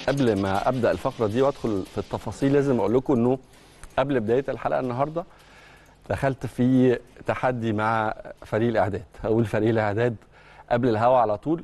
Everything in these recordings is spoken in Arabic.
قبل ما ابدا الفقره دي وادخل في التفاصيل لازم اقول لكم انه قبل بدايه الحلقه النهارده دخلت في تحدي مع فريق الاعداد. اقول فريق الاعداد قبل الهوا على طول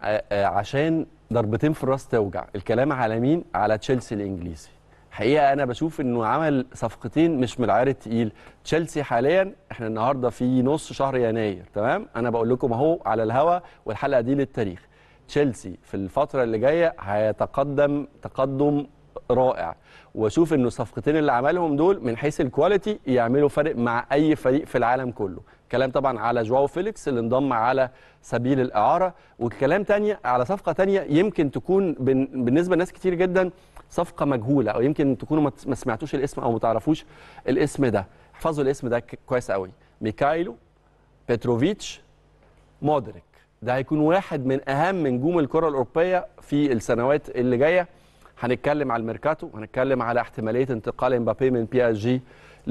عشان ضربتين في الراس توجع. الكلام على مين؟ على تشيلسي الانجليزي. حقيقه انا بشوف انه عمل صفقتين مش من العيار التقيل. تشيلسي حاليا احنا النهارده في نص شهر يناير، تمام؟ انا بقول لكم اهو على الهوا والحلقه دي للتاريخ. تشيلسي في الفتره اللي جايه هيتقدم تقدم رائع، واشوف انه الصفقتين اللي عملهم دول من حيث الكواليتي يعملوا فرق مع اي فريق في العالم كله. كلام طبعا على جواو فيليكس اللي انضم على سبيل الاعاره، والكلام تانية على صفقه تانية يمكن تكون بالنسبه لناس كتير جدا صفقه مجهوله، او يمكن تكونوا ما سمعتوش الاسم او ما تعرفوش الاسم ده. احفظوا الاسم ده كويس قوي. ميكايلو بيتروفيتش مودريك. ده هيكون واحد من اهم نجوم الكره الاوروبيه في السنوات اللي جايه. هنتكلم على الميركاتو، هنتكلم على احتماليه انتقال امبابي من بي اس جي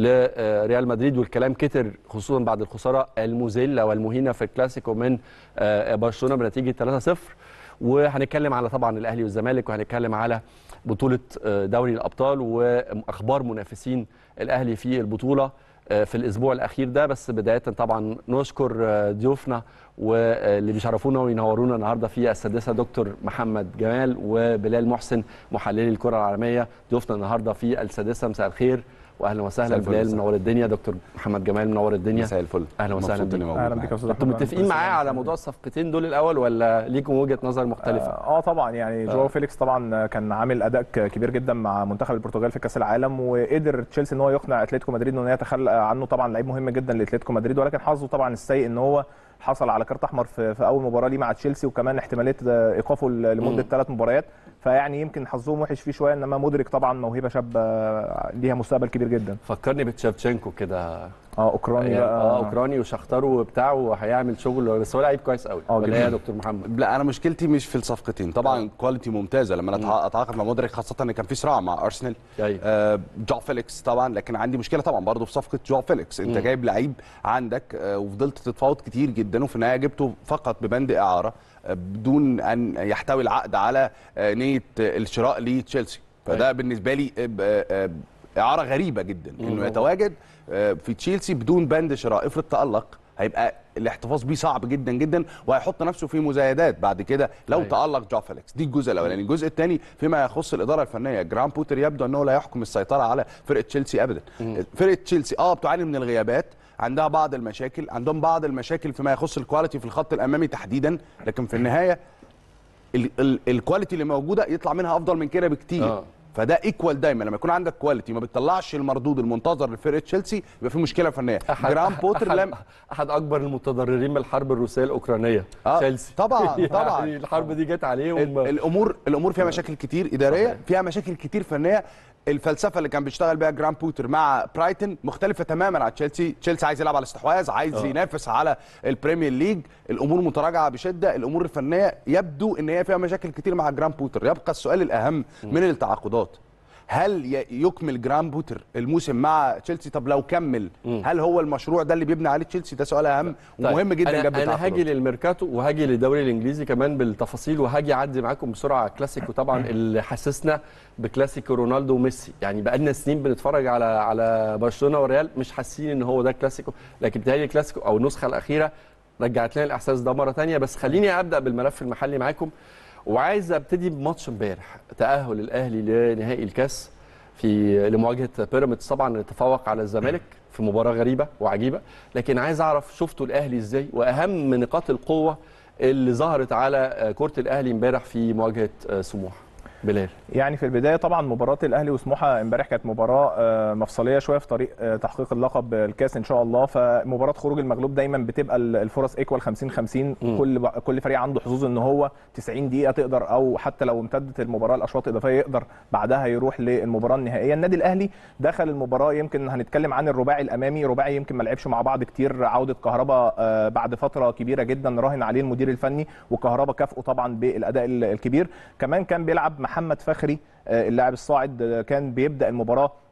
لريال مدريد، والكلام كتر خصوصا بعد الخساره المذله والمهينه في الكلاسيكو من برشلونه بنتيجه 3-0. وهنتكلم على طبعا الاهلي والزمالك، وهنتكلم على بطوله دوري الابطال واخبار منافسين الاهلي في البطوله في الاسبوع الاخير ده. بس بدايه طبعا نشكر ضيوفنا واللي بيشرفونا وينورونا النهارده في السادسه، دكتور محمد جمال وبلال محسن محللي الكره العالميه. ضيوفنا النهارده في السادسه، مساء الخير واهلا وسهلا. بلال منور الدنيا، دكتور محمد جمال منور الدنيا. مساء الفل، اهلا وسهلا بك. اهلا بك يا استاذ احمد. انتوا متفقين معايا على موضوع الصفقتين دول الاول ولا ليكم وجهه نظر مختلفه؟ طبعا يعني جواو فيليكس طبعا كان عامل اداء كبير جدا مع منتخب البرتغال في كاس العالم، وقدر تشيلسي ان هو يقنع اتلتيكو مدريد انه يتخلى عنه. طبعا لعيب مهم جدا لاتلتيكو مدريد، ولكن حظه طبعا السيء ان هو حصل على كارت احمر في اول مباراه ليه مع تشيلسي، وكمان احتماليه ايقافه لمده 3 مباريات. فيعني يمكن حظهم وحش فيه شويه، انما مودريك طبعا موهبه شابه ليها مستقبل كبير جدا. فكرني بتشافشينكو كده. اوكراني يعني بقى. اوكراني وشختاره وبتاع، وهيعمل شغل، بس هو لعيب كويس قوي. ولا يا دكتور محمد؟ لا انا مشكلتي مش في الصفقتين، طبعا كواليتي ممتازه لما انا اتعاقد مع مودريك، خاصه ان كان في صراع مع ارسنال. جواو فيليكس طبعا، لكن عندي مشكله طبعا برضه في صفقه جواو فيليكس. انت جايب لعيب عندك وفضلت تتفاوض كتير جدا، وفي النهايه جبته فقط ببند اعاره بدون ان يحتوي العقد على نيه الشراء لتشيلسي. فده بالنسبه لي اعاره غريبه جدا انه يتواجد في تشيلسي بدون بند شراء. افرض تألق هيبقى الاحتفاظ بيه صعب جدا جدا، وهيحط نفسه في مزايدات بعد كده لو تألق جواو فيليكس. دي الجزء الاولاني. الجزء الثاني فيما يخص الاداره الفنيه، جرام بوتر يبدو انه لا يحكم السيطره على فرقه تشيلسي ابدا. فرقه تشيلسي بتعاني من الغيابات، عندها بعض المشاكل، عندهم بعض المشاكل فيما يخص الكواليتي في الخط الامامي تحديدا، لكن في النهايه الكواليتي اللي موجوده يطلع منها افضل من كده بكتير. فده ايكوال دايما. لما يكون عندك كواليتي ما بتطلعش المردود المنتظر لفرقه تشيلسي يبقى في مشكله فنيه. جرام بوتر احد اكبر المتضررين من الحرب الروسيه الاوكرانيه تشيلسي. طبعا يعني الحرب دي جت عليهم. الامور فيها مشاكل كتير اداريه، فيها مشاكل كتير فنيه. الفلسفه اللي كان بيشتغل بيها جرام بوتر مع برايتون مختلفه تماما عن تشيلسي. تشيلسي عايز يلعب على الاستحواذ، عايز ينافس على البريمير ليج. الامور متراجعه بشده، الامور الفنيه يبدو ان هي فيها مشاكل كتير مع جرام بوتر. يبقى السؤال الاهم من التعاقدات، هل يكمل جرام بوتر الموسم مع تشيلسي؟ طب لو كمل هل هو المشروع ده اللي بيبني عليه تشيلسي؟ ده سؤال اهم ومهم جدا. انا هاجي للميركاتو وهاجي للدوري الانجليزي كمان بالتفاصيل، وهاجي اعدي معاكم بسرعه على كلاسيكو طبعا اللي حسسنا بكلاسيكو رونالدو وميسي. يعني بقالنا سنين بنتفرج على برشلونه والريال مش حاسين ان هو ده كلاسيكو، لكن بتهيألي الكلاسيكو او النسخه الاخيره رجعت لنا الاحساس ده مره ثانيه. بس خليني ابدا بالملف المحلي معاكم، وعايز ابتدي بماتش امبارح، تاهل الاهلي لنهائي الكاس لمواجهه بيراميدز. طبعا تفوق على الزمالك في مباراه غريبه وعجيبه، لكن عايز اعرف شفتوا الاهلي ازاي، واهم نقاط القوه اللي ظهرت على كره الاهلي امبارح في مواجهه سموحه. بلال، يعني في البدايه طبعا مباراه الاهلي وسموحه امبارح كانت مباراه مفصليه شويه في طريق تحقيق اللقب الكاس ان شاء الله. فمباراه خروج المغلوب دايما بتبقى الفرص ايكوال 50-50. كل فريق عنده حظوظ ان هو 90 دقيقه تقدر، او حتى لو امتدت المباراه الاشواط الاضافيه يقدر بعدها يروح للمباراه النهائيه. النادي الاهلي دخل المباراه، يمكن هنتكلم عن الرباعي الامامي. رباعي يمكن ما لعبش مع بعض كتير، عوده كهربا بعد فتره كبيره جدا راهن عليه المدير الفني، وكهربا كافئه طبعا بالاداء الكبير. كمان كان بيلعب محمد فخري اللاعب الصاعد، كان بيبدا المباراه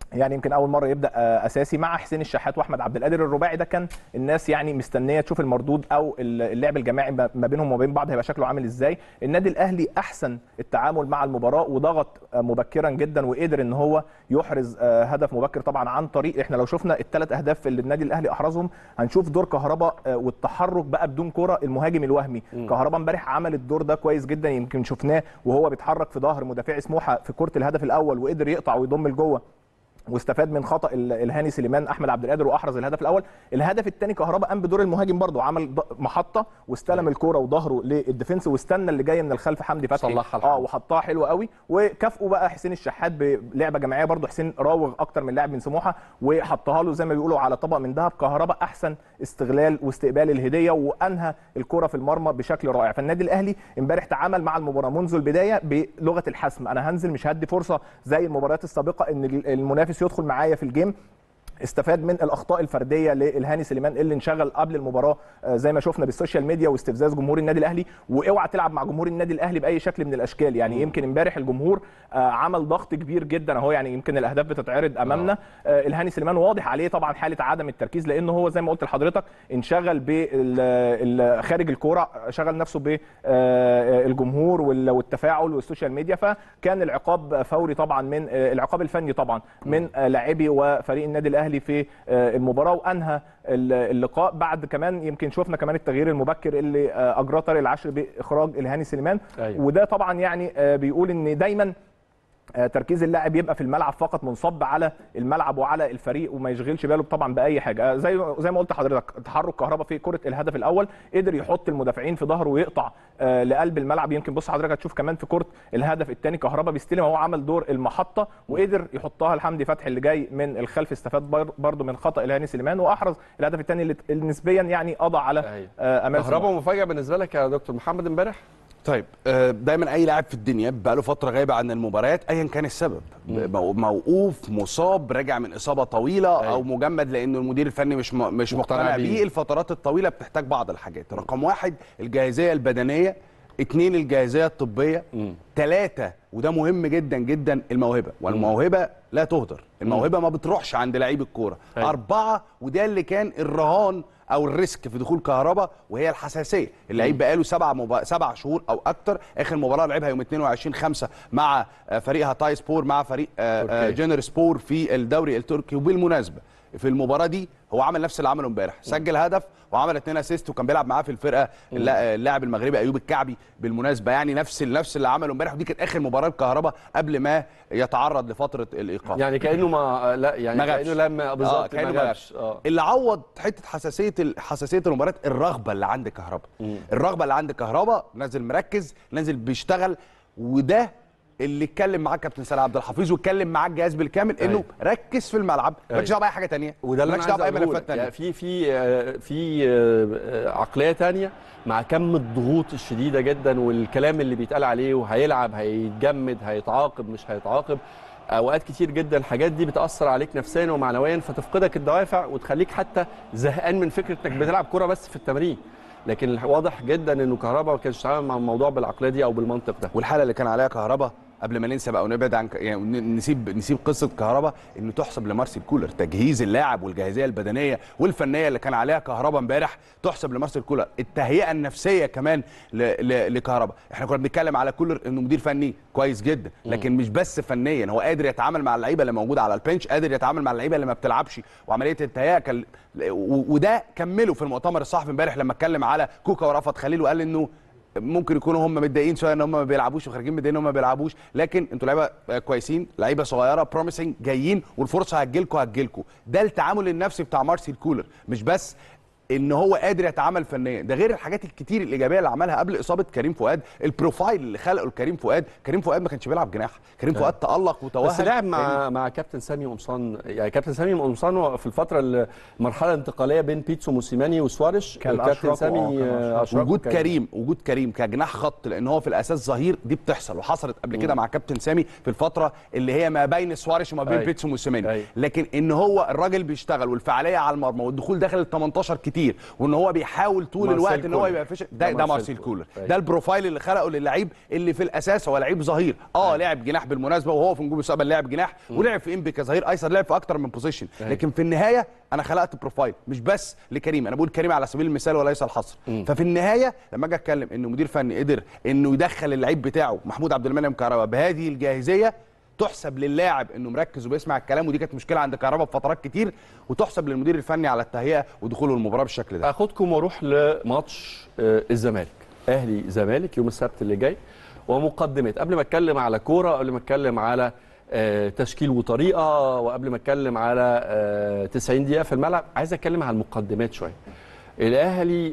يعني يمكن اول مره يبدا اساسي مع حسين الشحات واحمد عبد القادر. الرباعي ده كان الناس يعني مستنيه تشوف المردود او اللعب الجماعي ما بينهم وبين بعض هيبقى شكله عامل ازاي. النادي الاهلي احسن التعامل مع المباراه وضغط مبكرا جدا وقدر ان هو يحرز هدف مبكر طبعا عن طريق، احنا لو شفنا الثلاث اهداف اللي النادي الاهلي احرزهم هنشوف دور كهربا والتحرك بقى بدون كره، المهاجم الوهمي. كهربا امبارح عمل الدور ده كويس جدا، يمكن شفناه وهو بيتحرك في ظهر مدافعي سموحه في كره الهدف الاول وقدر يقطع ويضم لجوه واستفاد من خطا الهاني سليمان احمد عبد القادر واحرز الهدف الاول. الهدف الثاني كهربا قام بدور المهاجم برضه، عمل محطه واستلم الكوره وظهره للديفنس واستنى اللي جاي من الخلف حمدي فتحي وحطها حلوه قوي. وكافئوا بقى حسين الشحات بلعبه جماعيه برضه، حسين راوغ اكتر من لاعب من سموحه وحطها له زي ما بيقولوا على طبق من ذهب. كهربا احسن استغلال واستقبال الهديه وانهى الكوره في المرمى بشكل رائع. فالنادي الاهلي امبارح تعامل مع المباراه منذ البدايه بلغه الحسم، انا هنزل مش هدي فرصه زي المباريات السابقه ان المنافس يدخل معايا في الجيم. استفاد من الاخطاء الفرديه للهاني سليمان اللي انشغل قبل المباراه زي ما شفنا بالسوشيال ميديا واستفزاز جمهور النادي الاهلي. واوعى تلعب مع جمهور النادي الاهلي باي شكل من الاشكال، يعني يمكن امبارح الجمهور عمل ضغط كبير جدا اهو، يعني يمكن الاهداف بتتعرض امامنا. الهاني سليمان واضح عليه طبعا حاله عدم التركيز، لانه هو زي ما قلت لحضرتك انشغل خارج الكوره، شغل نفسه بالجمهور والتفاعل والسوشيال ميديا، فكان العقاب فوري طبعا من العقاب الفني طبعا من لاعبي وفريق النادي الاهلي في المباراه، وانهى اللقاء. بعد كمان يمكن شفنا كمان التغيير المبكر اللي اجراه طارق العشري باخراج الهاني سليمان. أيوة. وده طبعا يعني بيقول ان دايما تركيز اللاعب يبقى في الملعب فقط، منصب على الملعب وعلى الفريق وما يشغلش باله طبعا باي حاجه. زي ما قلت لحضرتك تحرك كهربا في كره الهدف الاول، قدر يحط المدافعين في ظهره ويقطع لقلب الملعب. يمكن بص حضرتك هتشوف كمان في كره الهدف الثاني كهربا بيستلم، هو عمل دور المحطه وقدر يحطها لحمدي فتحي اللي جاي من الخلف، استفاد برده من خطا الهاني سليمان واحرز الهدف الثاني اللي نسبيا يعني قضى على امال كهربا. مفاجاه بالنسبه لك يا دكتور محمد امبارح؟ طيب دايما اي لاعب في الدنيا بقى له فتره غايبه عن المباريات ايا كان السبب، موقوف، مصاب، راجع من اصابه طويله او مجمد لانه المدير الفني مش مقتنع بيه. الفترات الطويله بتحتاج بعض الحاجات. رقم 1 الجاهزيه البدنيه، 2 الجاهزيه الطبيه، 3 وده مهم جدا جدا الموهبه، والموهبه لا تهدر، الموهبه ما بتروحش عند لعيب الكوره. 4 وده اللي كان الرهان او الريسك في دخول كهربا، وهي الحساسيه. اللعيب بقاله 7 شهور او اكتر، اخر مباراه لعبها يوم 22/5 مع فريق هاتاي سبور مع فريق جنر سبور في الدوري التركي. وبالمناسبه في المباراه دي هو عمل نفس اللي عمله امبارح، سجل هدف وعمل 2 اسيست، وكان بيلعب معاه في الفرقه اللاعب المغربي ايوب الكعبي بالمناسبه، يعني نفس اللي عمله امبارح. ودي كانت اخر مباراه للكهرباء قبل ما يتعرض لفتره الايقاف. يعني كانه كانه لما بالظبط ما جابش. اللي عوض حته حساسيه المباريات الرغبه اللي عند كهرباء. الرغبه اللي عند كهرباء، نازل مركز، نازل بيشتغل، وده اللي اتكلم معاه كابتن سلام عبد الحفيظ واتكلم معاه الجهاز بالكامل انه ركز في الملعب، مالكش دعوه باي حاجه ثانيه، وده اللي مالكش دعوه باي ملفات ثانيه. يعني في عقليه ثانيه مع كم الضغوط الشديده جدا والكلام اللي بيتقال عليه، وهيلعب، هيتجمد، هيتعاقب، مش هيتعاقب. اوقات كتير جدا الحاجات دي بتاثر عليك نفسيا ومعنويا، فتفقدك الدوافع وتخليك حتى زهقان من فكره انك بتلعب كوره بس في التمرين. لكن واضح جدا انه كهربا ما كانش بيتعامل مع الموضوع بالعقليه دي او بالمنطق ده. والحاله اللي كان عليها كهربا قبل ما ننسى بقى ونبعد عن يعني نسيب قصه كهربا، انه تحسب لمارسيل كولر تجهيز اللاعب والجاهزيه البدنيه والفنيه اللي كان عليها كهربا امبارح، تحسب لمارسيل كولر. التهيئه النفسيه كمان لكهربا. احنا كنا بنتكلم على كولر انه مدير فني كويس جدا، لكن مش بس فنيا، هو قادر يتعامل مع اللعيبه اللي موجوده على البنش، قادر يتعامل مع اللعيبه اللي ما بتلعبش، وعمليه التهيئه وده كمله في المؤتمر الصحفي امبارح لما اتكلم على كوكا ورفعت خليل، وقال انه ممكن يكونوا هم متضايقين شويه ان هم ما بيلعبوش وخارجين متضايقين ان هم ما بيلعبوش، لكن انتوا لعيبه كويسين، لعيبه صغيره بروميسنج جايين، والفرصه هتجيلكم. ده التعامل النفسي بتاع مارسيل كولر، مش بس ان هو قادر يتعامل فنيا، ده غير الحاجات الكتير الايجابيه اللي عملها قبل اصابه كريم فؤاد. البروفايل اللي خلقه لكريم فؤاد، كريم فؤاد ما كانش بيلعب جناح، كريم فؤاد تالق وتوهج، بس لعب مع كابتن سامي قمصان. يعني كابتن سامي قمصان في الفتره المرحله الانتقاليه بين بيتسو موسيماني وسواريش، كان كابتن سامي وجود كريم كجناح خط، لان هو في الاساس ظهير، دي بتحصل وحصلت قبل كده مع كابتن سامي في الفتره اللي هي ما بين سواريش وما بين بيتسو موسيماني. لكن ان هو الراجل بيشتغل والفعاليه على المرمى والدخول داخل ال 18 كتير كتير وان هو بيحاول طول الوقت ان هو يبقى فيش. ده مارسيل كولر، ده البروفايل اللي خلقه للعيب اللي في الاساس هو لعيب ظهير. لعب جناح بالمناسبه، وهو في نجوم المستقبل لعب جناح ولعب في انبي كظهير ايسر، لعب في اكتر من بوزيشن. لكن في النهايه انا خلقت بروفايل مش بس لكريم، انا بقول كريم على سبيل المثال وليس الحصر. ففي النهايه لما اجي اتكلم انه مدير فني قدر انه يدخل اللعيب بتاعه محمود عبد المنعم كهربا بهذه الجاهزيه، تحسب للاعب انه مركز وبيسمع الكلام، ودي كانت مشكله عند كهربا في فترات كتير، وتحسب للمدير الفني على التهيئه ودخوله المباراه بالشكل ده. اخدكم واروح لماتش الزمالك، اهلي زمالك يوم السبت اللي جاي، ومقدمات قبل ما اتكلم على كوره، قبل ما اتكلم على تشكيل وطريقه، وقبل ما اتكلم على 90 دقيقه في الملعب، عايز اتكلم على المقدمات شويه. الاهلي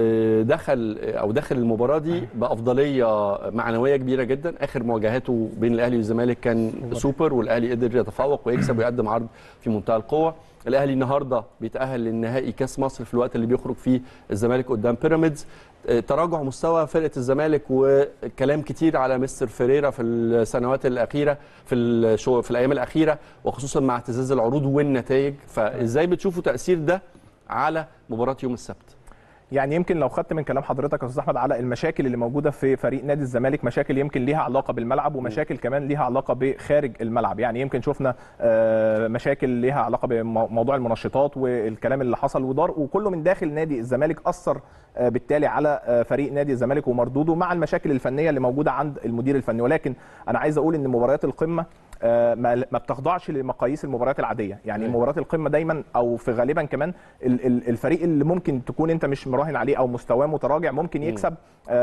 دخل المباراه دي بافضليه معنويه كبيره جدا. اخر مواجهاته بين الاهلي والزمالك كان سوبر، والاهلي قدر يتفوق ويكسب ويقدم عرض في منتهى القوه. الاهلي النهارده بيتاهل للنهائي كاس مصر في الوقت اللي بيخرج فيه الزمالك قدام بيراميدز. تراجع مستوى فرقه الزمالك وكلام كتير على مستر فيريرا في السنوات الاخيره، في الايام الاخيره، وخصوصا مع اهتزاز العروض والنتائج. فازاي بتشوفوا تاثير ده على مباراه يوم السبت؟ يعني يمكن لو خدت من كلام حضرتك يا استاذ احمد على المشاكل اللي موجوده في فريق نادي الزمالك، مشاكل يمكن ليها علاقه بالملعب ومشاكل كمان ليها علاقه بخارج الملعب. يعني يمكن شفنا مشاكل ليها علاقه بموضوع المنشطات والكلام اللي حصل ودار، وكله من داخل نادي الزمالك اثر بالتالي على فريق نادي الزمالك ومردوده، مع المشاكل الفنيه اللي موجوده عند المدير الفني. ولكن انا عايز اقول ان مباريات القمه ما بتخضعش لمقاييس المباريات العاديه. يعني مباريات القمه دايما او في غالبا كمان الفريق اللي ممكن تكون انت مش مراهن عليه او مستواه متراجع ممكن يكسب،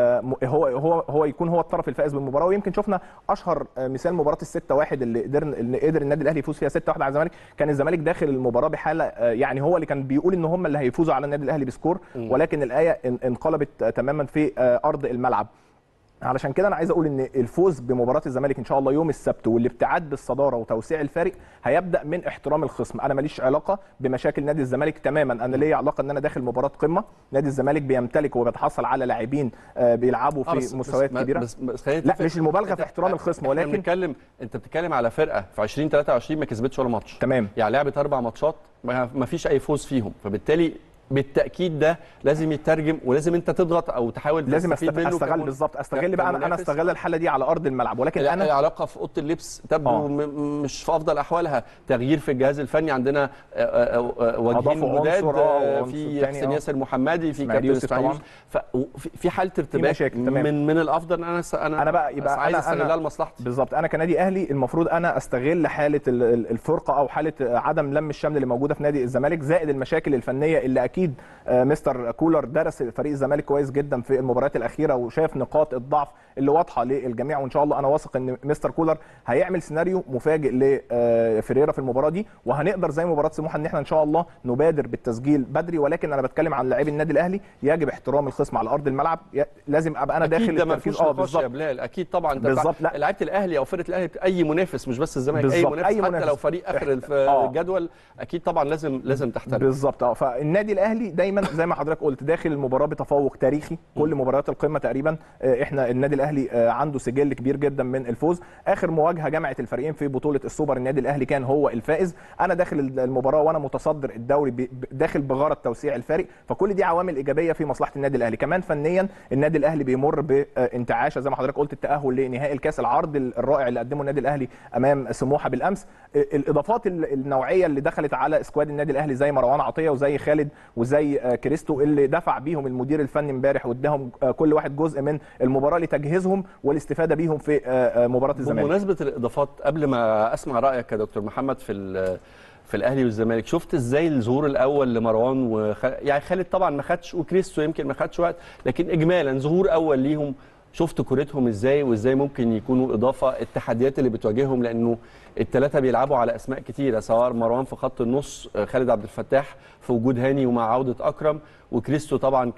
هو يكون هو الطرف الفائز بالمباراه. ويمكن شفنا اشهر مثال مباراه ال6-1 اللي قدر النادي الاهلي يفوز فيها 6-1 على الزمالك. كان الزمالك داخل المباراه بحاله، يعني هو اللي كان بيقول ان هم اللي هيفوزوا على النادي الاهلي بسكور، ولكن الايه انقلبت تماما في ارض الملعب. علشان كده انا عايز اقول ان الفوز بمباراه الزمالك ان شاء الله يوم السبت والابتعاد بالصداره وتوسيع الفارق هيبدا من احترام الخصم. انا ماليش علاقه بمشاكل نادي الزمالك تماما، انا ليا علاقه ان انا داخل مباراه قمه. نادي الزمالك بيمتلك وبيتحصل على لاعبين بيلعبوا في مستويات كبيره. بس لا مش المبالغه في احترام الخصم، ولكن انت بتتكلم على فرقه في 2023 ما كسبتش ولا ماتش. تمام. يعني لعبت 4 ماتشات ما فيش اي فوز فيهم، فبالتالي بالتاكيد ده لازم يترجم، ولازم انت تضغط او تحاول لازم استغل بالظبط، استغل بقى انا استغل الحاله دي على ارض الملعب. ولكن انا العلاقه في اوضه اللبس تبدو مش في افضل احوالها، تغيير في الجهاز الفني، عندنا وجهين جداد في حسين ياسر محمدي، في كابتن اسماعيل، في حاله ارتباك من الافضل انا بقى يبقى عايز استغلها لمصلحتي. بالظبط، انا كنادي اهلي المفروض انا استغل حاله الفرقه او حاله عدم لم الشمل اللي موجوده في نادي الزمالك، زائد المشاكل الفنيه اللي اكيد مستر كولر درس فريق الزمالك كويس جدا في المباريات الاخيره وشاف نقاط الضعف اللي واضحه للجميع. وان شاء الله انا واثق ان مستر كولر هيعمل سيناريو مفاجئ لفريرا في المباراه دي، وهنقدر زي مباراه سموحه ان احنا ان شاء الله نبادر بالتسجيل بدري. ولكن انا بتكلم عن لاعبي النادي الاهلي، يجب احترام الخصم على ارض الملعب، لازم ابقى انا داخل التركيز. بالظبط يا بلال، اكيد طبعا بالظبط. لعيبه الاهلي او فرقه الاهلي اي منافس مش بس الزمالك، اي منافس حتى لو فريق اخر الجدول اكيد طبعا لازم تحترم. بالظبط. فالنادي الاهلي دايما زي ما حضرتك قلت داخل المباراه بتفوق تاريخي، كل مباريات القمه تقريبا احنا النادي الاهلي عنده سجل كبير جدا من الفوز. اخر مواجهه جمعت الفريقين في بطوله السوبر النادي الاهلي كان هو الفائز. انا داخل المباراه وانا متصدر الدوري، داخل بغرض توسيع الفارق، فكل دي عوامل ايجابيه في مصلحه النادي الاهلي. كمان فنيا النادي الاهلي بيمر بانتعاشه زي ما حضرتك قلت، التاهل لنهائي الكاس، العرض الرائع اللي قدمه النادي الاهلي امام سموحه بالامس، الاضافات النوعيه اللي دخلت على اسكواد النادي الاهلي زي مروان عطيه وزي خالد وزي كريستو اللي دفع بيهم المدير الفني امبارح واداهم كل واحد جزء من المباراه لتجهيزهم والاستفاده بيهم في مباراه الزمالك. بمناسبه الاضافات، قبل ما اسمع رايك يا دكتور محمد في الاهلي والزمالك، شفت ازاي الظهور الاول لمروان يعني خالد طبعا ما خدش، وكريستو يمكن ما خدش وقت، لكن اجمالا ظهور اول ليهم، شفت كورتهم ازاي وازاي ممكن يكونوا اضافه، التحديات اللي بتواجههم، لانه الثلاثه بيلعبوا على اسماء كتيره، سواء مروان في خط النص، خالد عبد الفتاح في وجود هاني ومع عوده اكرم، وكريستو طبعا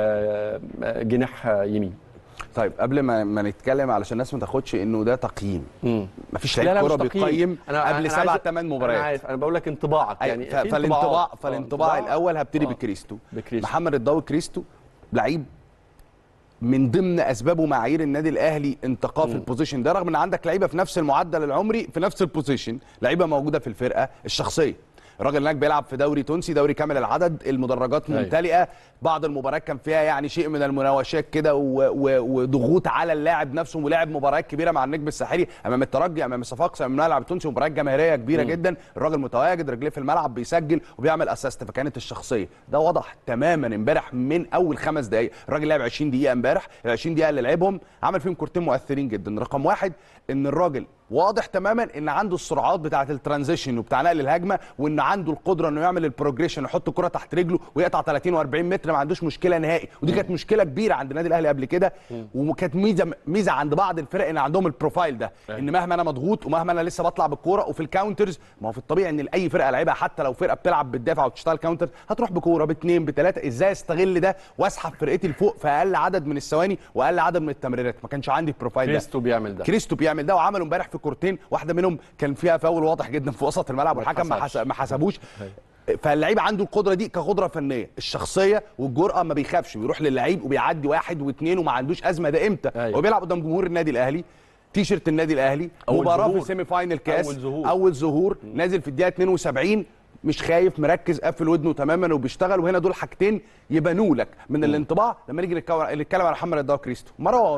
كجناح يمين. طيب قبل ما نتكلم علشان الناس ما تاخدش انه ده تقييم، مفيش لعيب كوره بيقيم قبل 7-8 مباريات. انا عارف، انا بقول لك انطباعك يعني. فالانطباع الاول هبتدي بكريستو. محمد الضوي كريستو لعيب من ضمن اسباب ومعايير النادي الاهلي انتقاء في البوزيشن ده، رغم ان عندك لعيبه في نفس المعدل العمري في نفس البوزيشن، لعيبه موجوده في الفرقه الشخصيه، الراجل هناك بيلعب في دوري تونسي، دوري كامل العدد، المدرجات ممتلئه، بعض المباريات كان فيها يعني شيء من المناوشات كده وضغوط على اللاعب نفسه، ولعب مباريات كبيره مع النجم الساحلي امام الترجي، امام الصفاقسي، امام الملعب التونسي، مباريات جماهيريه كبيره جدا. الراجل متواجد، رجليه في الملعب، بيسجل وبيعمل اسيست، فكانت الشخصيه ده واضح تماما امبارح من اول 5 دقائق. الراجل لعب 20 دقيقه امبارح، ال 20 دقيقه اللي لعبهم عمل فيهم كورتين مؤثرين جدا. رقم واحد ان الراجل واضح تماما ان عنده السرعات بتاعه الترانزيشن وبتاع نقل الهجمه، وان عنده القدره انه يعمل البروجريشن، يحط الكره تحت رجله ويقطع 30 و40 متر، ما عندوش مشكله نهائي. ودي كانت مشكله كبيره عند النادي الاهلي قبل كده، وكانت ميزه عند بعض الفرق ان عندهم البروفايل ده، ان مهما انا مضغوط ومهما انا لسه بطلع بالكوره وفي الكاونترز، ما هو في الطبيعي ان اي فرقه لعيبها حتى لو فرقه بتلعب بتدافع وبتشتغل كاونتر هتروح بكوره باثنين بثلاثه، ازاي استغل ده واسحب فرقتي لفوق في اقل عدد من الثواني واقل عدد من التمريرات. ما كانش عندي البروفايل ده. كريستو بيعمل ده وعمله امبارح في كورتين، واحده منهم كان فيها فاول واضح جدا في وسط الملعب والحكم ما حسبوش. فاللعيب عنده القدره دي كقدره فنيه، الشخصيه والجرأه، ما بيخافش، بيروح للعيب وبيعدي واحد واثنين وما عندوش ازمه. ده امتى؟ هو بيلعب قدام جمهور النادي الاهلي، تيشيرت النادي الاهلي، مباراه في سيمي فاينل كاس، اول ظهور نازل في الدقيقه 72، مش خايف، مركز، قافل ودنه تماما وبيشتغل. وهنا دول حاجتين يبانوا لك من الانطباع لما نيجي نتكلم على محمد رضا وكريستو.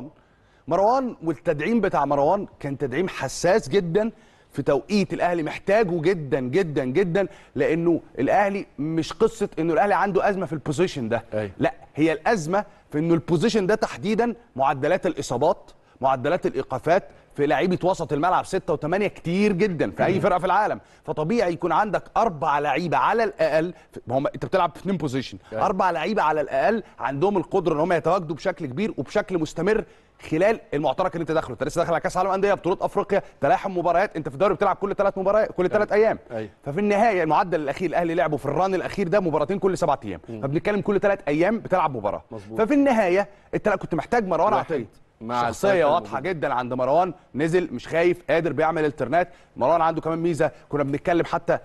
مروان والتدعيم بتاع مروان كان تدعيم حساس جدا في توقيت الاهلي محتاجه جدا جدا جدا، لانه الاهلي مش قصه انه الاهلي عنده ازمه في البوزيشن ده، لا، هي الازمه في انه البوزيشن ده تحديدا معدلات الاصابات، معدلات الايقافات في لعيبه وسط الملعب 6 و8 كتير جدا في اي فرقه في العالم. فطبيعي يكون عندك 4 لعيبه على الاقل، انت بتلعب في 2 بوزيشن، 4 لعيبه على الاقل عندهم القدره ان هم يتواجدوا بشكل كبير وبشكل مستمر خلال المعترك اللي انت داخله. انت لسه داخل على كاس عالم انديه، بطولات افريقيا، تلاحم مباريات، انت في الدوري بتلعب كل 3 مباريات كل 3 ايام. ففي النهايه المعدل الاخير الاهلي لعبه في الران الاخير ده مباراتين كل 7 ايام، فبنتكلم كل 3 ايام بتلعب مباراه. ففي النهايه انت كنت محتاج مروان عطيه، شخصيه واضحه جدا عند مروان، نزل مش خايف، قادر، بيعمل الترنات. مروان عنده كمان ميزه كنا بنتكلم حتى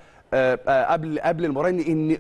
قبل المباراه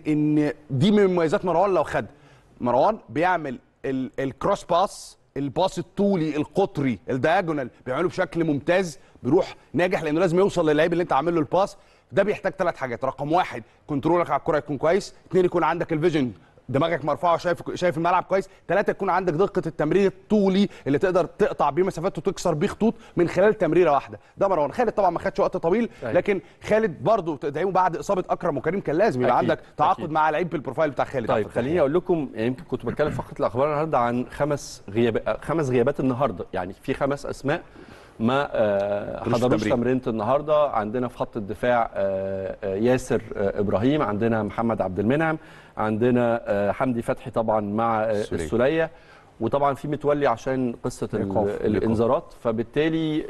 ان دي من مميزات مروان. لو خد مروان بيعمل الكروس باس، الباص الطولي القطري الدياجونال، بيعمله بشكل ممتاز، بيروح ناجح، لانه لازم يوصل للعيب اللي انت عامل له الباس ده. بيحتاج 3 حاجات: رقم 1 كنترولك على الكره يكون كويس، 2 يكون عندك الفيجن، دماغك مرفوعه شايف الملعب كويس، 3 يكون عندك دقه التمرير الطولي اللي تقدر تقطع بيه مسافات وتكسر بيه خطوط من خلال تمريره واحده. ده مروان. خالد طبعا ما خدش وقت طويل، لكن خالد برضه تدعيمه بعد اصابه اكرم وكريم كان لازم يبقى عندك تعاقد مع لعيب بالبروفايل بتاع خالد. طيب خليني اقول لكم، يعني يمكن كنت بتكلم في فقره الاخبار النهارده عن 5 غيابات النهارده، يعني في 5 اسماء ما حضروش تمرينة النهارده. عندنا في خط الدفاع ياسر ابراهيم، عندنا محمد عبد المنعم، عندنا حمدي فتحي طبعا مع السوليه، وطبعا في متولي عشان قصه الانذارات. فبالتالي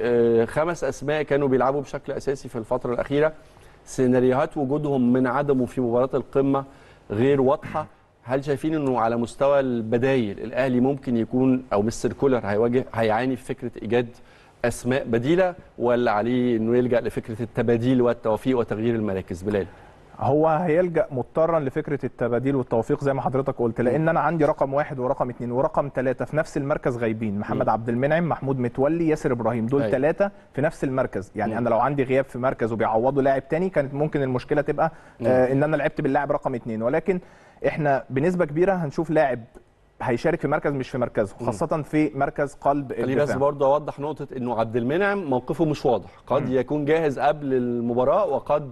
5 اسماء كانوا بيلعبوا بشكل اساسي في الفتره الاخيره. سيناريوهات وجودهم من عدمه في مباراه القمه غير واضحه. هل شايفين انه على مستوى البدايل الاهلي ممكن يكون، او مستر كولر هيعاني في فكره ايجاد اسماء بديله، ولا عليه انه يلجا لفكره التباديل والتوفيق وتغيير المراكز؟ بلال، هو هيلجأ مضطرا لفكره التباديل والتوفيق زي ما حضرتك قلت، لان انا عندي رقم 1 ورقم 2 ورقم 3 في نفس المركز غايبين: محمد عبد المنعم، محمود متولي، ياسر ابراهيم. دول 3 في نفس المركز. يعني انا لو عندي غياب في مركز وبيعوضوا لاعب تاني كانت ممكن المشكله تبقى ان انا لعبت باللاعب رقم 2، ولكن احنا بنسبه كبيره هنشوف لاعب هيشارك في مركز مش في مركزه، خاصة في مركز قلب الدفاع. بس برضه اوضح نقطة انه عبد المنعم موقفه مش واضح، قد يكون جاهز قبل المباراة وقد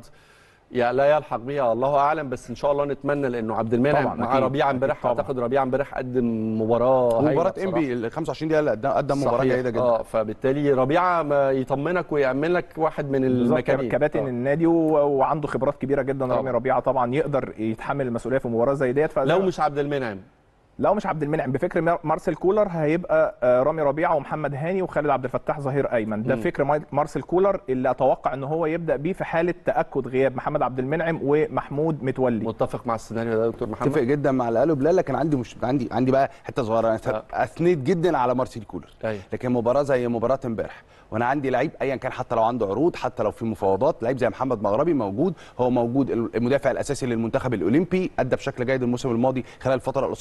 لا يلحق بها، الله اعلم. بس ان شاء الله نتمنى، لانه عبد المنعم مع ربيعه امبارح، اعتقد ربيعه امبارح قدم مباراة انبي ال 25 دقيقة قدم مباراة جيدة جدا. فبالتالي ربيعه ما يطمنك ويأمن لك واحد من المكانين، كباتن النادي وعنده خبرات كبيرة جدا. رامي ربيعه طبعا يقدر يتحمل المسؤولية في مباراة زي ديت. لو مش عبد المنعم، بفكر مارسيل كولر هيبقى رامي ربيعه ومحمد هاني وخالد عبد الفتاح ظهير ايمن. ده فكر مارسيل كولر اللي اتوقع ان هو يبدا بيه في حاله تاكد غياب محمد عبد المنعم ومحمود متولي. متفق مع السيناريو ده يا دكتور محمد؟ متفق جدا مع اللي قاله بلال، لكن عندي بقى حته صغيره. انا اثنيت جدا على مارسيل كولر، لكن مباراه زي مباراه امبارح وانا عندي لعيب ايا كان، حتى لو عنده عروض، حتى لو في مفاوضات، لعيب زي محمد مغربي موجود، هو موجود، المدافع الاساسي للمنتخب الاولمبي، ادى بشكل جيد الموسم الماضي خلال الفتره القصيره اللي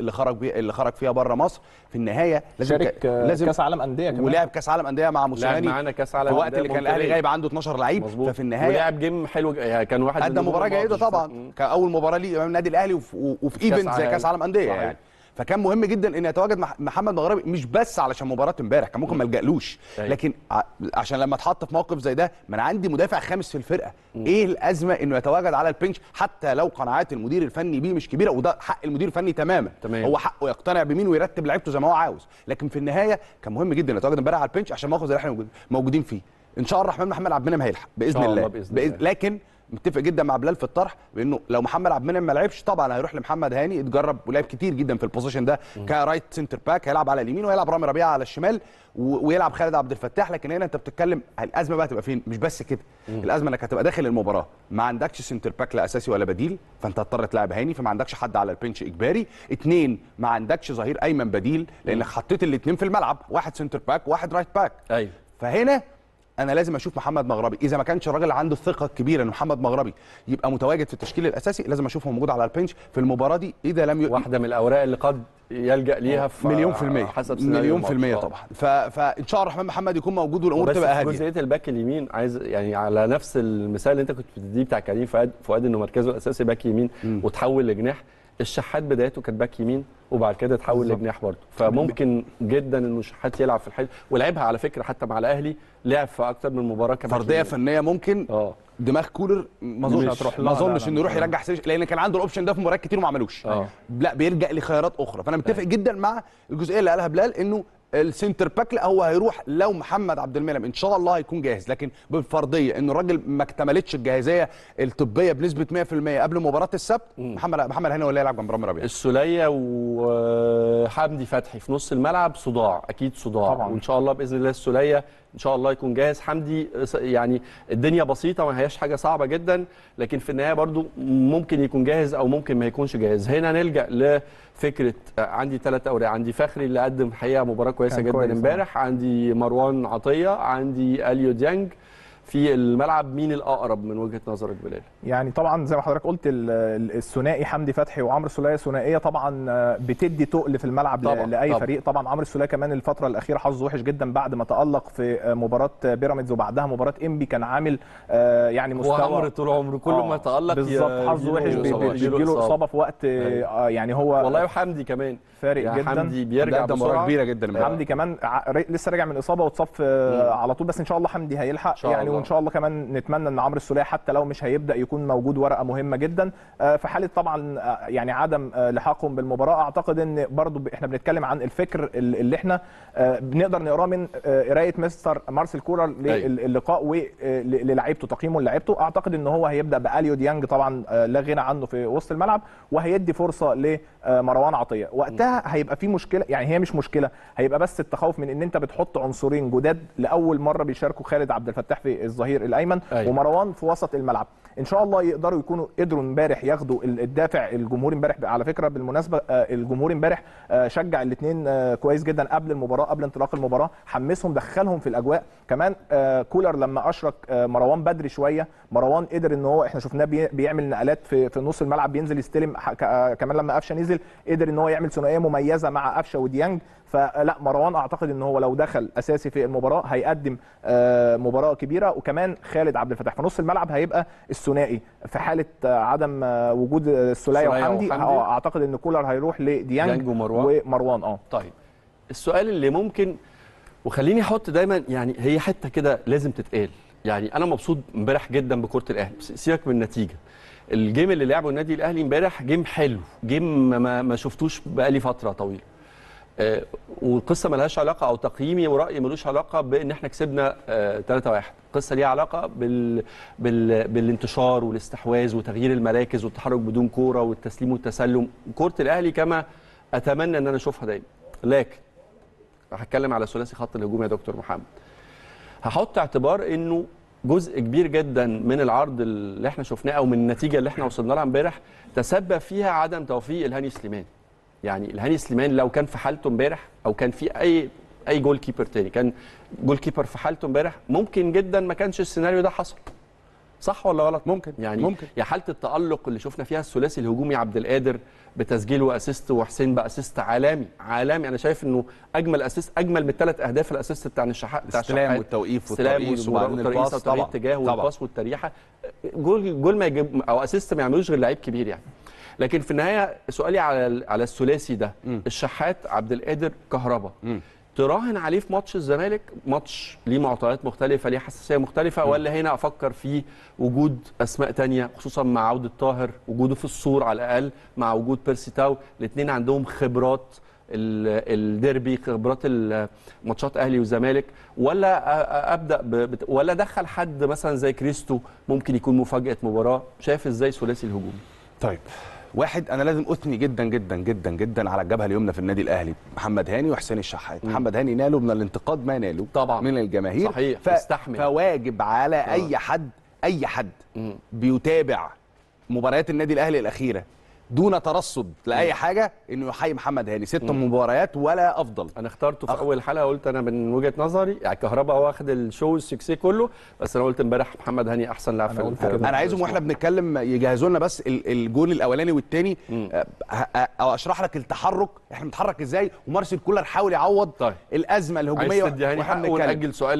اللي خرج فيها بره مصر. في النهايه لازم كاس عالم انديه كمان، ولعب كاس عالم انديه مع موسيماني معانا كاس عالم في وقت اللي كان الاهلي غايب عنده 12 لعيب. ففي النهايه ولعب جيم حلو، يعني كان واحد قدم مباراه جيده طبعا، كاول مباراه ليه امام النادي الاهلي وفي ايفنت زي كاس عالم انديه يعني. فكان مهم جدا ان يتواجد محمد مغربي، مش بس علشان مباراه امبارح، كان ممكن ما الجالوش، لكن عشان لما اتحط في موقف زي ده، ما انا عندي مدافع خامس في الفرقه. ايه الازمه انه يتواجد على البنش حتى لو قناعات المدير الفني بيه مش كبيره، وده حق المدير الفني تماما. هو حقه يقتنع بمين ويرتب لعيبته زي ما هو عاوز، لكن في النهايه كان مهم جدا يتواجد امبارح على البنش عشان الموقف زي اللي احنا موجودين فيه. ان شاء الله الرحمن محمد عبد المنعم هيلحق باذن الله. لكن متفق جدا مع بلال في الطرح بانه لو محمد عبد المنعم ما لعبش طبعا هيروح لمحمد هاني، اتجرب ولعب كتير جدا في البوزيشن ده كرايت سنتر باك، هيلعب على اليمين ويلعب رامي ربيعه على الشمال ويلعب خالد عبد الفتاح. لكن هنا انت بتتكلم الازمه بقى تبقى فين؟ مش بس كده، الازمه انك هتبقى داخل المباراه ما عندكش سنتر باك لا اساسي ولا بديل، فانت هتضطر تلعب هاني، فما عندكش حد على البنش اجباري. 2 ما عندكش ظهير ايمن بديل لانك حطيت الاثنين في الملعب، واحد سنتر باك وواحد رايت باك. ايوه، فهنا انا لازم اشوف محمد مغربي، اذا ما كانش الراجل عنده الثقه الكبيره ان محمد مغربي يبقى متواجد في التشكيل الاساسي، لازم اشوفه موجود على البنش في المباراه دي. اذا لم واحده من الاوراق اللي قد يلجا ليها في مليون في المية، حسب مليون في المية طبعا. فان شاء الله الرحمن محمد يكون موجود والامور تبقى هاديه. جزئيه الباك اليمين، عايز يعني على نفس المثال اللي انت كنت بتديه بتاع كريم فؤاد انه مركزه الاساسي باك يمين وتحول لجناح. الشحات بدايته كانت باك يمين وبعد كده تحول لجناح برضه، فممكن جدا انه الشحات يلعب في الحته، ولعبها على فكره حتى مع الاهلي، لعب في اكتر من مباراه كمان فرديه فنيه ممكن. دماغ كولر ما اظنش انه يروح يرجع سيرج، لان كان عنده الاوبشن ده في مباريات كتير وما عملوش. لا بيرجع لخيارات اخرى. فانا متفق جدا مع الجزئيه اللي قالها بلال انه السنتر باك لا هو هيروح لو محمد عبد المنعم ان شاء الله هيكون جاهز، لكن بالفرضيه انه الراجل ما اكتملتش الجاهزيه الطبيه بنسبه 100% قبل مباراه السبت، محمد هاني هو اللي هيلعب جنب رامي ربيعه. السوليه وحمدي فتحي في نص الملعب صداع، اكيد صداع طبعا. وان شاء الله باذن الله السوليه ان شاء الله يكون جاهز. حمدي يعني الدنيا بسيطه ما هياش حاجه صعبه جدا، لكن في النهايه برضو ممكن يكون جاهز او ممكن ما يكونش جاهز. هنا نلجا لفكره عندي 3 اوراق، عندي فخري اللي قدم الحقيقه مباراه كويسه جدا امبارح، عندي مروان عطيه، عندي اليو ديانج في الملعب. مين الاقرب من وجهه نظرك بلال؟ يعني طبعا زي ما حضرتك قلت الثنائي حمدي فتحي وعمرو السوليه ثنائيه طبعا بتدي تقل في الملعب لاي فريق. طبعا عمرو السوليه كمان الفتره الاخيره حظه وحش جدا بعد ما تالق في مباراه بيراميدز وبعدها مباراه انبي، كان عامل يعني مستوى. هو عمرو طول عمره كل ما تالق بالظبط حظه وحش، بيجيله اصابه في وقت يعني هو والله. وحمدي كمان فارق جدا، حمدي بيرجع بسرعه كبيره جدا. حمدي كمان لسه راجع من اصابه واتصاب على طول، بس ان شاء الله حمدي هيلحق يعني. وان شاء الله كمان نتمنى ان عمرو السوليه حتى لو مش هيبدا يكون موجود، ورقه مهمه جدا في حاله طبعا يعني عدم لحاقهم بالمباراه. اعتقد ان برضو احنا بنتكلم عن الفكر اللي احنا بنقدر نقراه من قرايه مستر مارسيل كولر للقاء وللاعيبته، تقييمه للاعيبته. اعتقد ان هو هيبدا باليو ديانج طبعا لا غنى عنه في وسط الملعب، وهيدي فرصه لمروان عطيه. وقتها هيبقى في مشكله، يعني هي مش مشكله، هيبقى بس التخوف من ان انت بتحط عنصرين جداد لاول مره بيشاركوا، خالد عبد الفتاح في الظهير الايمن ومروان في وسط الملعب. ان شاء الله يقدروا قدروا امبارح ياخدوا الدافع. الجمهور امبارح على فكره بالمناسبه الجمهور امبارح شجع الاثنين كويس جدا قبل المباراه، قبل انطلاق المباراه، حمسهم دخلهم في الاجواء. كمان كولر لما اشرك مروان بدري شويه، مروان قدر ان هو احنا شفناه بيعمل نقلات في نص الملعب، بينزل يستلم. كمان لما قفشه نزل قدر ان هو يعمل ثنائيه مميزه مع قفشه وديانج. فلا مروان اعتقد ان هو لو دخل اساسي في المباراه هيقدم مباراه كبيره. وكمان خالد عبد الفتاح في نص الملعب هيبقى الثنائي في حاله عدم وجود السوليه وحمدي. اعتقد ان كولر هيروح لديانج ومروان. طيب السؤال اللي ممكن وخليني احط دايما، يعني هي حته كده لازم تتقال. يعني انا مبسوط امبارح جدا بكره الاهلي، سيبك من النتيجه. الجيم اللي لعبه النادي الاهلي امبارح جيم حلو، جيم ما شفتوش بقالي فتره طويله. والقصه ملهاش علاقه، او تقييمي ورايي ملوش علاقه بان احنا كسبنا 3-1. القصه ليها علاقه بالانتشار والاستحواذ وتغيير المراكز والتحرك بدون كوره والتسليم والتسلم. كره الاهلي كما اتمنى ان انا اشوفها دايما. لكن هتكلم على ثلاثي خط الهجوم يا دكتور محمد. هحط اعتبار انه جزء كبير جدا من العرض اللي احنا شفناه او من النتيجه اللي احنا وصلنا لها امبارح تسبب فيها عدم توفيق الهاني سليمان. يعني الهاني سليمان لو كان في حالته امبارح، او كان في اي جول كيبر تاني كان جول كيبر في حالته امبارح، ممكن جدا ما كانش السيناريو ده حصل. صح ولا غلط؟ ممكن يعني ممكن. يا حاله التالق اللي شفنا فيها الثلاثي الهجومي عبد القادر بتسجيل واسيست، وحسين باسيست عالمي عالمي. انا شايف انه اجمل اسيست، اجمل من الثلاث اهداف الاسيست بتاع الشحات، بتاع الاستلام والتوقيف والترقيص والترقيص وطريقه اتجاه والباص والتريحه. جول ما يجيب او اسيست ما يعملوش غير لعيب كبير يعني. لكن في النهايه سؤالي على الثلاثي ده، الشحات عبد القادر كهربا، تراهن عليه في ماتش الزمالك؟ ماتش ليه معطيات مختلفه، ليه حساسيه مختلفه، ولا هنا افكر في وجود اسماء تانية خصوصا مع عوده طاهر، وجوده في الصور على الاقل، مع وجود بيرسي تاو، الاثنين عندهم خبرات الديربي، خبرات ماتشات اهلي وزمالك، ولا ابدا ولا ادخل حد مثلا زي كريستو ممكن يكون مفاجاه مباراه؟ شايف ازاي ثلاثي الهجوم؟ طيب، واحد انا لازم اثني جدا جدا جدا جدا على الجبهه اليمنى في النادي الاهلي، محمد هاني وحسين الشحات. محمد هاني ناله من الانتقاد ما ناله طبعا من الجماهير، صحيح، فواجب على اي حد بيتابع مباريات النادي الاهلي الاخيره دون ترصد لاي حاجه انه يحيي محمد هاني. 6 مباريات ولا افضل. انا اخترته في اول حلقه، قلت انا من وجهه نظري يعني كهربا هو واخد الشو السكسي كله، بس انا قلت امبارح محمد هاني احسن لاعب في انا عايزهم واحنا بنتكلم يجهزوا لنا بس الجول الاولاني والثاني، او اشرح لك التحرك، احنا بنتحرك ازاي، ومارسيل كولر حاول يعوض الازمه الهجوميه. واحنا ونأجل سؤال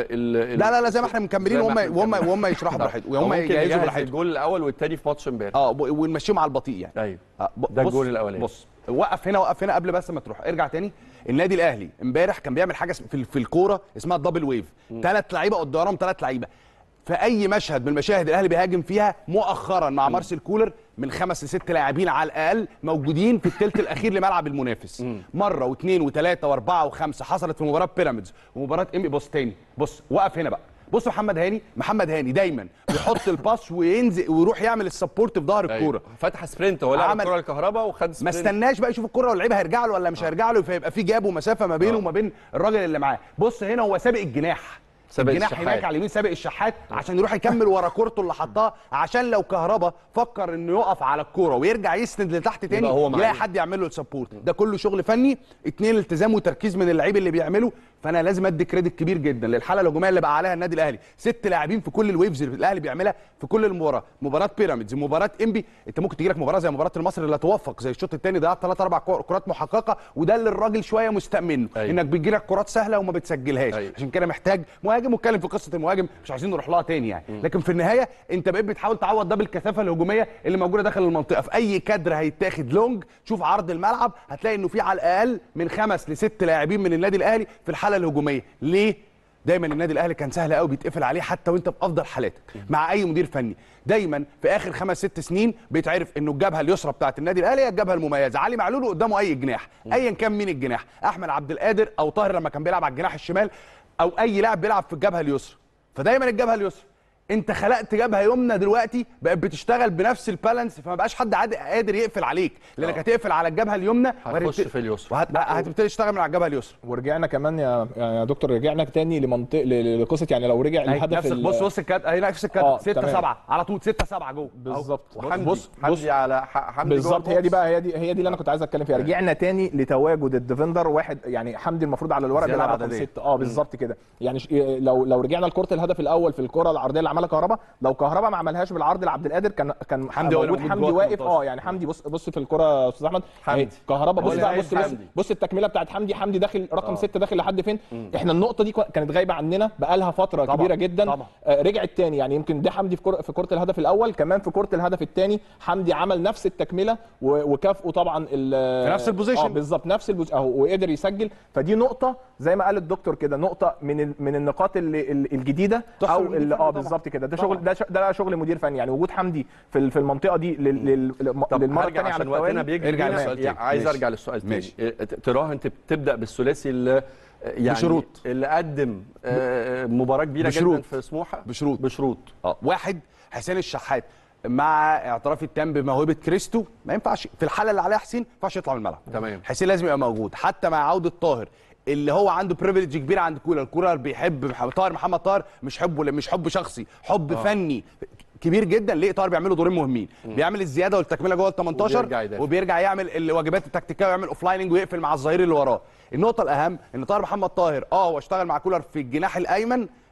لا زي ما احنا مكملين، وهم يشرحوا براحتهم، وهم يجهزوا براحتهم. الجول الاول والثاني في ماتش امبارح ونمشيهم على البطيء يعني. ايوه ده الجول الاولاني. بص وقف هنا قبل بس ما تروح، ارجع تاني. النادي الاهلي امبارح كان بيعمل حاجه في الكوره اسمها الدبل ويف، 3 لعيبه قدامهم 3 لعيبه. في اي مشهد من المشاهد الاهلي بيهاجم فيها مؤخرا مع مارسيل كولر من 5 ل 6 لاعبين على الاقل موجودين في الثلث الاخير لملعب المنافس. مره واثنين وثلاثه واربعه وخمسه حصلت في مباراه بيراميدز ومباراه انبي. بص تاني، بص وقف هنا بقى. بص محمد هاني دايما بيحط الباس وينزل ويروح يعمل السبورت في ظهر الكوره. فتح سبرنت، هو لعب الكوره الكهرباء وخد سبرنت، ما استناش بقى يشوف الكوره واللعيبه هيرجع له ولا مش هيرجع له، فيبقى في جاب ومسافه ما بينه وما بين الراجل اللي معاه. بص هنا هو سابق الجناح، الجناح هناك على اليمين سابق الشحات عشان يروح يكمل ورا كورته اللي حطها، عشان لو كهربا فكر انه يقف على الكوره ويرجع يسند لتحت تاني يلاقي حد يعمل له السبورت. ده كله شغل فني، 2 التزام وتركيز من اللعيب اللي بيعمله. فانا لازم ادي كريدت كبير جدا للحاله الهجوميه اللي بقى عليها النادي الاهلي. 6 لاعبين في كل الويفز اللي الاهلي بيعملها في كل المباراه، مباراه بيراميدز، مباراه انبي. انت ممكن تجي لك مباراه زي مباراه المصري اللي توفق زي الشوط الثاني ضيعت 3 4 كرات محققه، وده اللي الراجل شويه مستاء منه. انك بتجي لك كرات سهله وما بتسجلهاش. عشان كده محتاج مهاجم. واتكلم في قصه المهاجم مش عايزين نروح لها تاني يعني. لكن في النهايه انت بقيت بتحاول تعوض ده بالكثافه الهجوميه اللي موجوده داخل المنطقه. في اي كادر هيتاخد لونج شوف عرض الملعب هتلاقي انه في على الاقل من 5 ل 6 لاعبين من النادي الاهلي في الحاله الهجوميه. ليه؟ دايما النادي الاهلي كان سهل قوي بيتقفل عليه حتى وانت في افضل حالاتك مع اي مدير فني. دايما في اخر 5 6 سنين بيتعرف انه الجبهه اليسرى بتاعت النادي الاهلي هي الجبهه المميزه. علي معلول قدامه اي جناح ايا كان مين الجناح، احمد عبد القادر او طاهر لما كان بيلعب على الجناح الشمال، او اي لاعب بيلعب في الجبهه اليسرى. فدايما الجبهه اليسرى. انت خلقت جبهه يمنى دلوقتي بقت بتشتغل بنفس البالانس، فما بقاش حد قادر يقفل عليك، لانك هتقفل على الجبهه اليمنى هتخش في اليسرى هتبتدي تشتغل من على الجبهه اليسرى. ورجعنا كمان يا دكتور، رجعنا تاني لقصه يعني لو رجع الهدف بص الكات اهي نفس الكات 6 7 على طول 6 7 جوه بالظبط. بص على حمدي بالظبط. هي دي اللي انا كنت عايز اتكلم فيها. رجعنا تاني لتواجد الديفندر واحد، يعني حمدي المفروض على الورق بيلعب رقم 6 بالظبط كده. يعني لو رجعنا لكره الهدف الاول في الكره العرضيه اللي عملها كهربا، لو كهربا ما عملهاش بالعرض لعبد القادر كان حمدي واقف. يعني حمدي بص في الكره يا استاذ احمد، كهربا بص التكمله بتاعت حمدي داخل رقم 6 داخل لحد فين. احنا النقطه دي كانت غايبه عننا بقالها فتره كبيره جدا. رجعت تاني. يعني يمكن ده حمدي في كره الهدف الاول، كمان في كره الهدف الثاني حمدي عمل نفس التكمله وكافئه طبعا في نفس البوزيشن بالظبط نفس اهو وقدر يسجل. فدي نقطه زي ما قال الدكتور كده، نقطه من النقاط الجديده او بالظبط كده. ده شغل مدير فني. يعني وجود حمدي في المنطقه دي للمره الثانيه على التوالي. عايز ارجع للسؤال تاني. تراهن انت بتبدا بالثلاثي اللي يعني بشروط اللي قدم مباراه كبيره جدا في سموحه بشروط. واحد، حسين الشحات مع اعتراف التام بموهبه كريستو ما ينفعش في الحاله اللي عليها حسين، ما ينفعش يطلع من الملعب. تمام. حسين لازم يبقى موجود حتى مع عوده طاهر اللي هو عنده بريفليج كبير عند كولر بيحب طاهر. محمد طاهر مش حب شخصي، حب فني كبير جدا. ليه؟ طاهر بيعمل له دورين مهمين، بيعمل الزياده والتكمله جوه ال 18 وبيرجع يعمل الواجبات التكتيكيه ويعمل اوف لايننج ويقفل مع الظهير اللي وراه. النقطه الاهم ان طاهر محمد طاهر هو اشتغل مع كولر في الجناح الايمن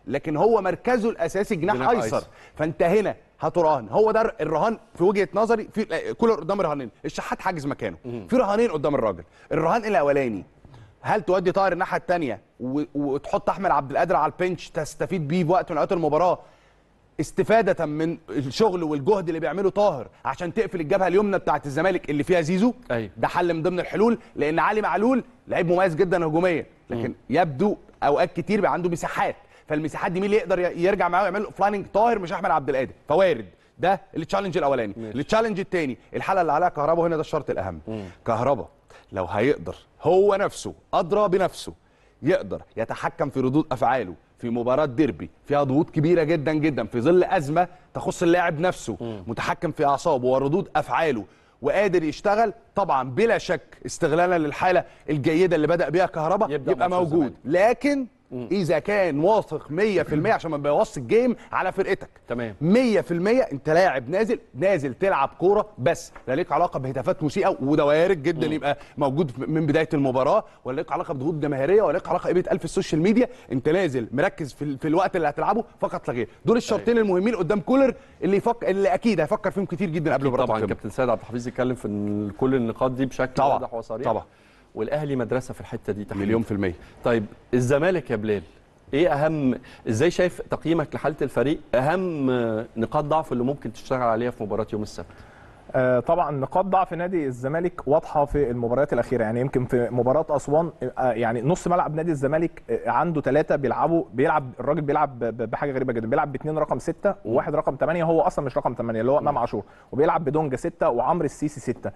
لكن هو مركزه الاساسي جناح ايسر. فانت هنا هتراهن، هو ده الرهان في وجهه نظري. في كولر قدام رهانين، الشحات حاجز مكانه، في رهانين قدام الراجل. الرهان الاولاني، هل تودي طاهر الناحيه الثانيه وتحط احمد عبد القادر على البنش تستفيد بيه في وقت من اوقات المباراه استفاده من الشغل والجهد اللي بيعمله طاهر عشان تقفل الجبهه اليمنى بتاعه الزمالك اللي فيها زيزو؟ أيوة. ده حل من ضمن الحلول، لان علي معلول لعيب مميز جدا هجوميا، لكن يبدو اوقات كتير بقى عنده مساحات، فالمساحات دي مين اللي يقدر يرجع معاه ويعمل فلايننج؟ طاهر مش احمد عبد القادر، فوارد. ده التشالنج الاولاني. التشالنج الثاني، الحاله اللي عليها كهربا، وهنا ده الشرط الاهم. كهربا لو هيقدر هو نفسه ادرى بنفسه يقدر يتحكم في ردود افعاله في مباراه ديربي فيها ضغوط كبيره جدا جدا في ظل ازمه تخص اللاعب نفسه، متحكم في اعصابه وردود افعاله وقادر يشتغل، طبعا بلا شك استغلالا للحاله الجيده اللي بدا بيها كهربا يبقى موجود. لكن اذا كان واثق 100% عشان ما يبوظش الجيم على فرقتك، تمام 100% انت لاعب نازل تلعب كوره بس، لا ليك علاقه بهتافات موسيقى، وده وارد جدا يبقى موجود من بدايه المباراه، ولا ليك علاقه بضغوط جماهيريه، ولا ليك علاقه بيتقال في السوشيال ميديا. انت نازل مركز في الوقت اللي هتلعبه فقط لا غير. دول الشرطين المهمين قدام كولر اللي اكيد هيفكر فيهم كتير جدا قبل مباراه طبعا. القمة. كابتن سيد عبد الحفيظ يتكلم في كل النقاط دي بشكل واضح وصريح طبعا. والاهلي مدرسه في الحته دي تحديدا. مليون في المية. طيب الزمالك يا بلال، ايه اهم، ازاي شايف تقييمك لحاله الفريق، اهم نقاط ضعف اللي ممكن تشتغل عليها في مباراه يوم السبت؟ طبعا نقاط ضعف نادي الزمالك واضحه في المباريات الاخيره. يعني يمكن في مباراه اسوان يعني نص ملعب نادي الزمالك عنده 3 الراجل بيلعب بحاجه غريبه جدا، بيلعب باثنين رقم 6 وواحد رقم 8، هو اصلا مش رقم 8 اللي هو امام عاشور، وبيلعب بدونجا 6 وعمرو السيسي 6.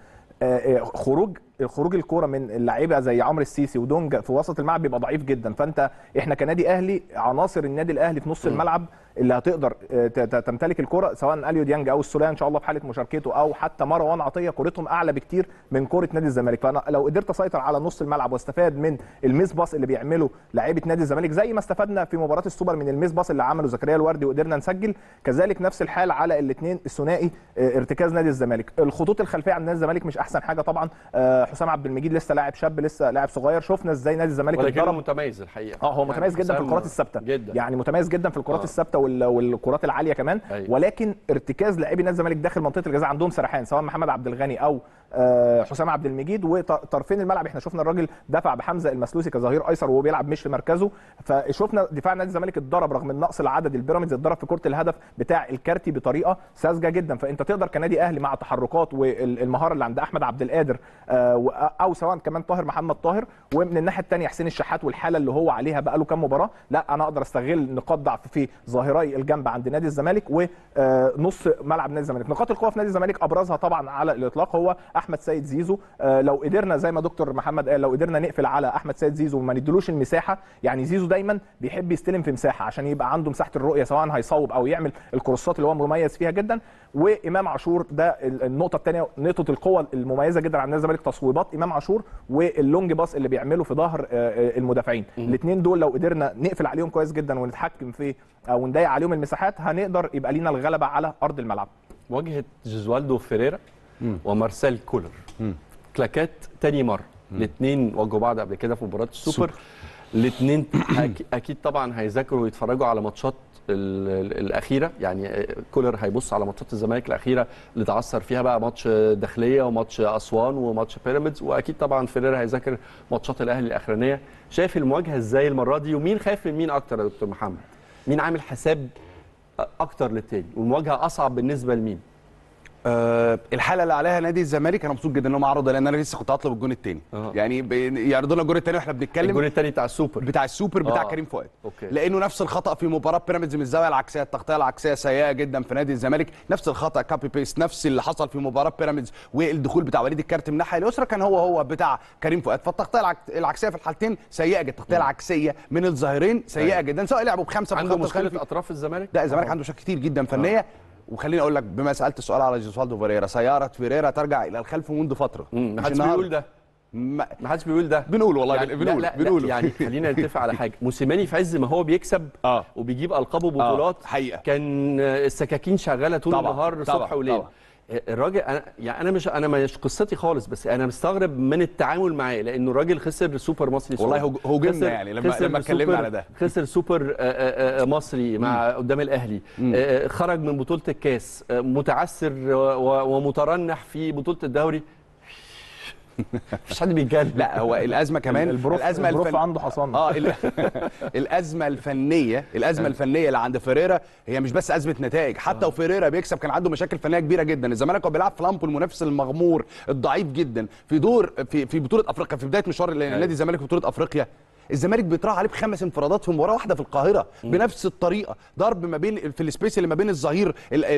خروج الكوره من اللعيبه زي عمرو السيسي ودونجا في وسط الملعب بيبقى ضعيف جدا. فانت احنا كنادي اهلي عناصر النادي الاهلي في نص الملعب اللي هتقدر تمتلك الكره، سواء اليو ديانج او السوليه ان شاء الله في حاله مشاركته، او حتى مروان عطيه، كورتهم اعلى بكتير من كوره نادي الزمالك. فانا لو قدرت اسيطر على نص الملعب واستفاد من الميس باص اللي بيعمله لعيبه نادي الزمالك، زي ما استفدنا في مباراه السوبر من الميس باص اللي عمله زكريا الوردي وقدرنا نسجل، كذلك نفس الحال على الاثنين الثنائي ارتكاز نادي الزمالك. الخطوط الخلفيه عند نادي الزمالك مش احسن حاجه طبعا. حسام عبد المجيد لسه لاعب شاب، لسه لاعب صغير، شفنا ازاي نادي الزمالك اتضرب متميز الحقيقه. هو متميز جدا في الكرات الثابته جدا. يعني متميز جدا في الكرات الثابته والكرات العاليه كمان. أيوة. ولكن ارتكاز لاعبي نادي الزمالك داخل منطقه الجزاء عندهم سرحان، سواء محمد عبد الغني او حسام عبد المجيد، وطرفين الملعب احنا شفنا الراجل دفع بحمزه المسلوسي كظهير ايسر وهو بيلعب مش في مركزه، فشفنا دفاع نادي الزمالك اتضرب رغم النقص العددي. البيراميدز اتضرب في كره الهدف بتاع الكارتي بطريقه ساذجه جدا. فانت تقدر كنادي اهلي مع تحركات والمهاره اللي عند احمد عبد القادر او سواء كمان محمد طاهر، ومن الناحيه الثانيه حسين الشحات والحاله اللي هو عليها بقى له كام مباراه، لا انا اقدر استغل نقاط ضعف في ظاهري الجنب عند نادي الزمالك ونص ملعب نادي الزمالك. نقاط القوه في نادي الزمالك ابرزها طبعا على الاطلاق هو احمد سيد زيزو. لو قدرنا زي ما دكتور محمد قال، لو قدرنا نقفل على احمد سيد زيزو وما نديلوش المساحه، يعني زيزو دايما بيحب يستلم في مساحه عشان يبقى عنده مساحه الرؤيه، سواء هيصوب او يعمل الكروسات اللي هو مميز فيها جدا. وامام عاشور ده النقطه الثانيه، نقطه القوه المميزه جدا عند نادي الزمالك، تصويبات امام عاشور واللونج باص اللي بيعمله في ظهر المدافعين. الاثنين دول لو قدرنا نقفل عليهم كويس جدا ونتحكم في او نضيق عليهم المساحات، هنقدر يبقى لينا الغلبه على ارض الملعب. واجهه جوزوالدو فيريرا ومارسيل كولر، كلاكات تاني مره، الاثنين واجهوا بعض قبل كده في مباراه السوبر. الاثنين اكيد طبعا هيذاكروا ويتفرجوا على ماتشات الاخيره، يعني كولر هيبص على ماتشات الزمالك الاخيره اللي تعثر فيها، بقى ماتش داخليه وماتش اسوان وماتش بيراميدز، واكيد طبعا فيريرا هيذاكر ماتشات الاهلي الاخرانيه. شايف المواجهه ازاي المره دي، ومين خايف من مين اكتر يا دكتور محمد؟ مين عامل حساب اكتر للتاني، والمواجهه اصعب بالنسبه لمين؟ الحاله اللي عليها نادي الزمالك انا مبسوط جدا انهم عرضوا، لان انا لسه كنت هطلب الجون الثاني. يعني يعرضوا لنا الجون الثاني واحنا بنتكلم. الجون الثاني بتاع السوبر بتاع كريم فؤاد. لانه نفس الخطا في مباراه بيراميدز من الزاويه العكسيه، التغطيه العكسيه سيئه جدا في نادي الزمالك، نفس الخطا كابي بيست، نفس اللي حصل في مباراه بيراميدز، والدخول بتاع وليد الكارت من الناحيه اليسرى كان هو بتاع كريم فؤاد. فالتغطيه العكسيه في الحالتين سيئه جدا، التغطيه العكسيه من الظاهرين سيئه جدا، سواء لعبوا بخمسه عنده مشكله اطراف الزمالك. لا الزمالك عنده مشاكل كتير جدا فنيه. وخليني اقول لك بما سالت السؤال على جوزوالدو فيريرا، سياره فيريرا ترجع الى الخلف منذ فتره. ما حدش بيقول ده، ما حدش بيقول ده، بنقول والله يعني بنقول يعني خلينا نتفق على حاجه، موسيماني في عز ما هو بيكسب وبيجيب القاب وبطولات حقيقه كان السكاكين شغاله طول النهار صبح وليل. الراجل انا مش قصتي خالص، بس انا مستغرب من التعامل معاه، لانه الراجل خسر سوبر مصري. والله هوجمنا يعني لما اتكلمنا على ده. خسر سوبر مصري مع قدام الاهلي، خرج من بطوله الكاس متعثر ومترنح في بطوله الدوري. مفيش حد بيتكلم. لا هو الازمه كمان البروف عنده حصان. الازمه الفنيه اللي عند فيريرا هي مش بس ازمه نتائج، حتى وفيريرا بيكسب كان عنده مشاكل فنيه كبيره جدا. الزمالك كان بيلعب في لامبو، المنافس المغمور الضعيف جدا في دور في بطوله افريقيا، في بدايه مشوار نادي الزمالك في بطوله افريقيا. الزمالك بيطرح عليه ب5 انفرادات في مباراه واحده في القاهره بنفس الطريقه، ضرب ما بين في السبيس اللي ما بين الظهير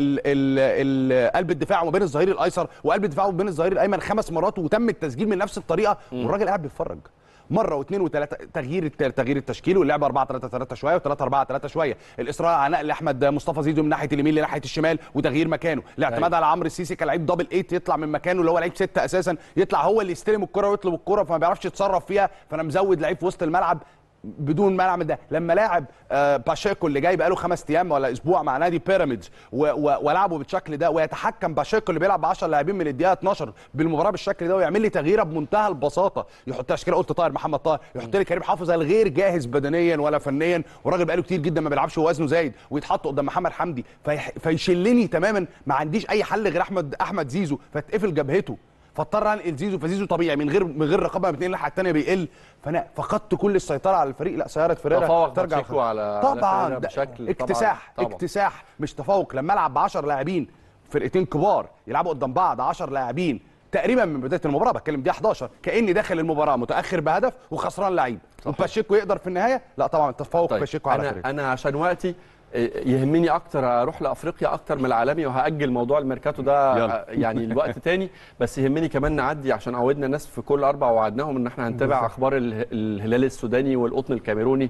قلب الدفاع وما بين الظهير الايسر وقلب الدفاع وما بين الظهير الايمن 5 مرات، وتم التسجيل من نفس الطريقه، والراجل قاعد بيتفرج مره واثنين وثلاثه. تغيير التشكيل، واللعب 4-3-3 شويه و3-4-3 شويه، الاصرار على نقل احمد مصطفى زيزو من ناحيه اليمين لناحيه الشمال وتغيير مكانه، الاعتماد على عمرو السيسي كلاعب دبل 8 يطلع من مكانه اللي هو لعيب 6 اساسا، يطلع هو اللي يستلم الكره ويطلب الكره، فما بيعرفش يتصرف فيها، فانا مزود لعيب في وسط الملعب بدون ما نعمل ده. لما لاعب باشيكو اللي جاي بقاله 5 ايام ولا اسبوع مع نادي بيراميدز ولعبه بالشكل ده، ويتحكم باشيكو اللي بيلعب ب 10 لاعبين من الدقيقه 12 بالمباراه بالشكل ده، ويعمل لي تغييره بمنتهى البساطه، يحط تشكيله، قلت طاهر محمد طاهر، يحط لي كريم حافظ الغير جاهز بدنيا ولا فنيا، والراجل بقاله كتير جدا ما بيلعبش ووزنه زايد، ويتحط قدام محمد حمدي فيشلني تماما، ما عنديش اي حل غير احمد زيزو، فتقفل جبهته، فاضطر انقل زيزو، فزيزو طبيعي من غير رقابه بتنقل الناحيه الثانيه بيقل، فانا فقدت كل السيطره على الفريق. لا سياره فيريرا ترجع على طبعا بشكل اكتساح مش تفوق. لما العب ب 10 لاعبين، فرقتين كبار يلعبوا قدام بعض 10 لاعبين تقريبا من بدايه المباراه، بتكلم دي 11، كاني داخل المباراه متاخر بهدف وخسران لعيب، وباشيكو يقدر في النهايه. لا طبعا التفوق طيب. باشيكو على فيريرا. انا عشان وقتي يهمني اكتر اروح لافريقيا اكتر من العالمي، وهاجل موضوع الميركاتو ده يعني الوقت تاني، بس يهمني كمان نعدي عشان عودنا الناس في كل 4 وعدناهم ان احنا هنتابع اخبار الهلال السوداني والقطن الكاميروني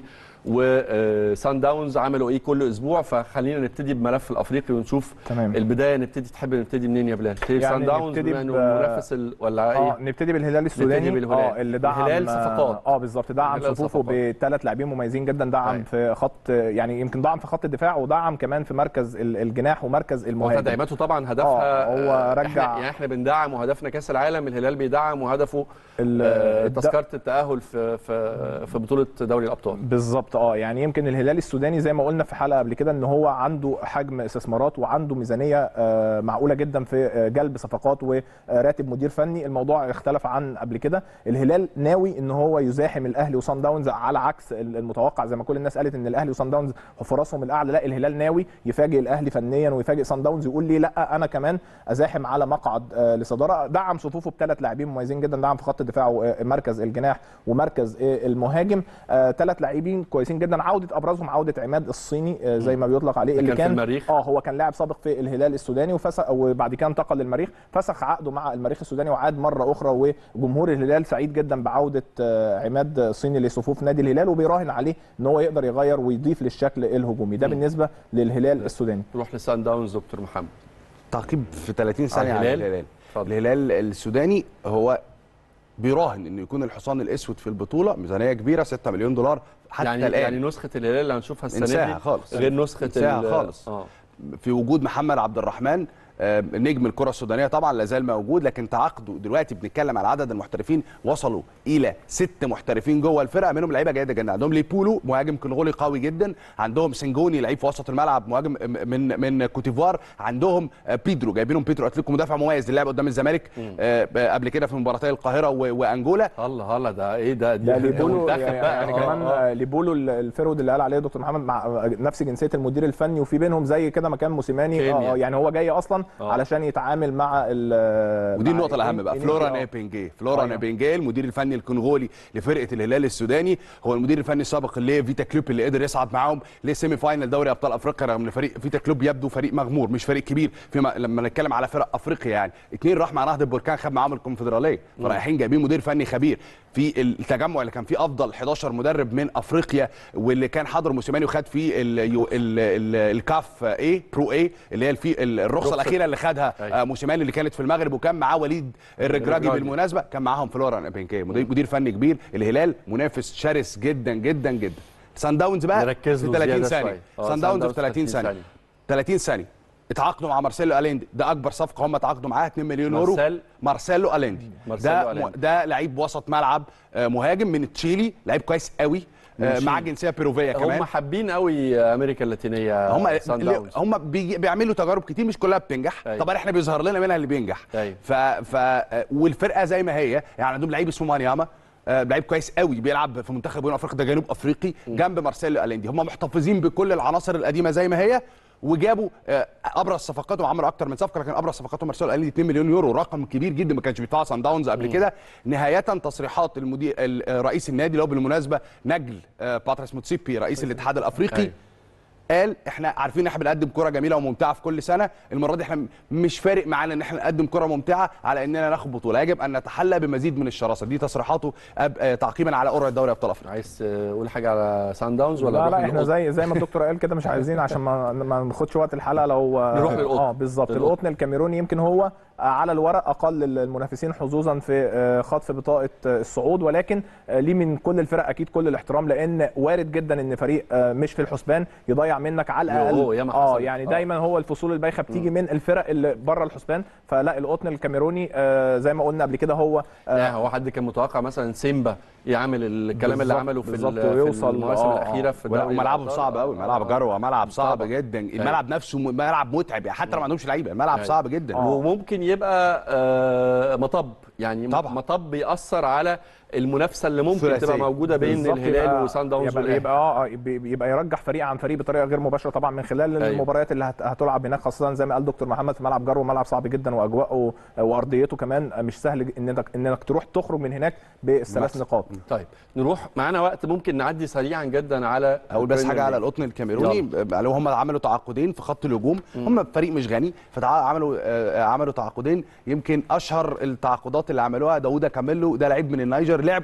وسان داونز عملوا ايه كل اسبوع. فخلينا نبتدي بملف الافريقي ونشوف تمام. البدايه. نبتدي منين يا بلال؟ يعني سان داونز بما انه منافس ولا ايه؟ نبتدي بالهلال السوداني. اللي دعم الهلال صفقات بالظبط، دعم صفوفه ب3 لاعبين مميزين جدا، دعم في خط، يعني يمكن دعم في خط الدفاع، ودعم كمان في مركز الجناح ومركز المهاجم. وتدعيماته طبعا هدفها هو رجع، يعني احنا بندعم وهدفنا كاس العالم، الهلال بيدعم وهدفه تذكره التاهل في بطوله دوري الابطال بالظبط. يعني يمكن الهلال السوداني زي ما قلنا في حلقه قبل كده ان هو عنده حجم استثمارات وعنده ميزانيه معقوله جدا في جلب صفقات وراتب مدير فني. الموضوع اختلف عن قبل كده. الهلال ناوي ان هو يزاحم الاهلي وصن داونز على عكس المتوقع، زي ما كل الناس قالت ان الاهلي وصن داونز فرصهم الاعلى. لا، الهلال ناوي يفاجئ الاهلي فنيا ويفاجئ صن داونز، يقول لي لا انا كمان ازاحم على مقعد لصداره. دعم صفوفه ب3 لاعبين مميزين جدا، دعم في خط الدفاع ومركز الجناح ومركز المهاجم، 3 لاعبين كويسين جدا. عوده ابرزهم عوده عماد الصيني زي ما بيطلق عليه، اللي كان في المريخ. هو كان لاعب سابق في الهلال السوداني وبعد كده انتقل للمريخ، فسخ عقده مع المريخ السوداني وعاد مره اخرى. وجمهور الهلال سعيد جدا بعوده عماد الصيني لصفوف نادي الهلال، وبيراهن عليه ان هو يقدر يغير ويضيف للشكل الهجومي ده. بالنسبه للهلال السوداني. نروح لسان داونز دكتور محمد. تعقيب في 30 ثانيه على الهلال. الهلال السوداني هو بيراهن انه يكون الحصان الاسود في البطوله، ميزانيه كبيره 6 مليون دولار حتى الان. يعني نسخه الهلال اللي هنشوفها السنه دي خالص غير نسخه خالص. في وجود محمد عبد الرحمن نجم الكره السودانيه طبعا لا زال موجود، لكن تعاقدوا دلوقتي بنتكلم على عدد المحترفين وصلوا الى 6 محترفين جوه الفرقه، منهم لعيبه جيده جدا. عندهم ليبولو مهاجم كونغولي قوي جدا، عندهم سنجوني لعيب في وسط الملعب مهاجم من كوتيفوار، عندهم بيدرو جايبينهم بيدرو اتلتيكو مدافع مميز اللي لعب قدام الزمالك قبل كده في مباراتي القاهره وانجولا. الله ده ايه ده ليبولو يعني كمان ليبولو الفرود اللي قال عليه دكتور محمد مع نفس جنسيه المدير الفني، وفي بينهم زي كده مكان موسيماني. يعني هو جاي اصلا علشان يتعامل مع ودي النقطه الاهم بقى. فلوران نابينجي المدير الفني الكونغولي لفرقه الهلال السوداني، هو المدير الفني السابق اللي فيتا كلوب اللي قدر يصعد معاهم لسيمي فاينل دوري ابطال افريقيا، رغم ان فريق فيتا كلوب يبدو فريق مغمور مش فريق كبير لما نتكلم على فرق افريقيا. يعني 2 راح مع نهضه بركان خد معاهم الكونفدراليه، فرايحين جايبين مدير فني خبير في التجمع اللي كان فيه افضل 11 مدرب من افريقيا، واللي كان حاضر موسيماني وخد فيه الكاف برو اللي هي الرخصه الاخيره اللي خدها موسيماني اللي كانت في المغرب، وكان معاه وليد الرجراجي بالمناسبه، كان معاهم فلوران نابينجي مدير فني كبير. الهلال منافس شرس جدا جدا جدا. سان داونز بقى في 30 ثانيه. سان داونز في 30 ثانيه اتعاقدوا مع مارسيلو أليندي، ده اكبر صفقه هم اتعاقدوا معاها 2 مليون يورو. مارسيلو أليندي ده لعيب وسط ملعب مهاجم من تشيلي، لعيب كويس قوي، مع جنسيه بيروفيه كمان. هم حابين قوي امريكا اللاتينيه. هم بيعملوا تجارب كتير مش كلها بتنجح. طبعا احنا بيظهر لنا منها اللي بينجح. والفرقه زي ما هي، يعني عندهم لعيب اسمه مانياما، لعيب كويس قوي بيلعب في منتخب جنوب افريقيا، ده جنوب افريقي، جنب مارسيلو أليندي. هم محتفظين بكل العناصر القديمه زي ما هي، وجابوا ابرز صفقاتهم، عملوا اكتر من صفقه، لكن ابرز صفقاتهم مارسيلو أليندي 2 مليون يورو، رقم كبير جدا ما كانش بيدفعها صن داونز قبل كده. نهايه تصريحات المدير رئيس النادي اللي هو بالمناسبه نجل باتريس موتسيبي رئيس الاتحاد الافريقي، قال احنا عارفين ان احنا بنقدم كره جميله وممتعه في كل سنه، المره دي احنا مش فارق معانا ان احنا نقدم كره ممتعه على اننا ناخد بطوله، يجب ان نتحلى بمزيد من الشراسه. دي تصريحاته تعقيبا على قرعه دوري ابطال افريقيا. عايز تقول حاجه على سان داونز ولا؟ لا احنا زي ما الدكتور قال كده، مش عايزين عشان ما ناخدش وقت الحلقه لو نروح للقطن. بالظبط. القطن الكاميروني يمكن هو على الورق اقل المنافسين حظوظا في خطف بطاقه الصعود، ولكن ليه من كل الفرق اكيد كل الاحترام، لان وارد جدا ان فريق مش في الحسبان يضيع منك على الاقل. يعني دايما هو الفصول البايخه بتيجي من الفرق اللي بره الحسبان. فلا القطن الكاميروني زي ما قلنا قبل كده هو هو حد كان متوقع مثلا سيمبا يعمل الكلام اللي عمله في المواسم الاخيره في الدوري. وملعبهم صعب قوي، ملعب جروه ملعب صعب جدا، الملعب نفسه ملعب متعب، يعني حتى لو ما عندهمش لعيبه الملعب صعب جدا. وممكن يبقى مطب، يعني مطب بيأثر على المنافسه اللي ممكن تبقى موجوده بين الهلال وسان داونز. يبقى يرجح فريق عن فريق بطريقه غير مباشره طبعا من خلال المباريات اللي هتلعب هناك، خاصه زي ما قال دكتور محمد في ملعب جرو، ملعب صعب جدا واجواءه وارضيته كمان مش سهل انك تخرج من هناك بالثلاث نقاط. طيب نروح، معانا وقت ممكن نعدي سريعا جدا على اقول بس حاجه على القطن الكاميروني. هم عملوا تعاقدين في خط الهجوم، هم فريق مش غني عملوا تعاقدين. يمكن اشهر التعاقدات اللي عملوها داوود كاميلو، ده لعيب من النيجر، لعب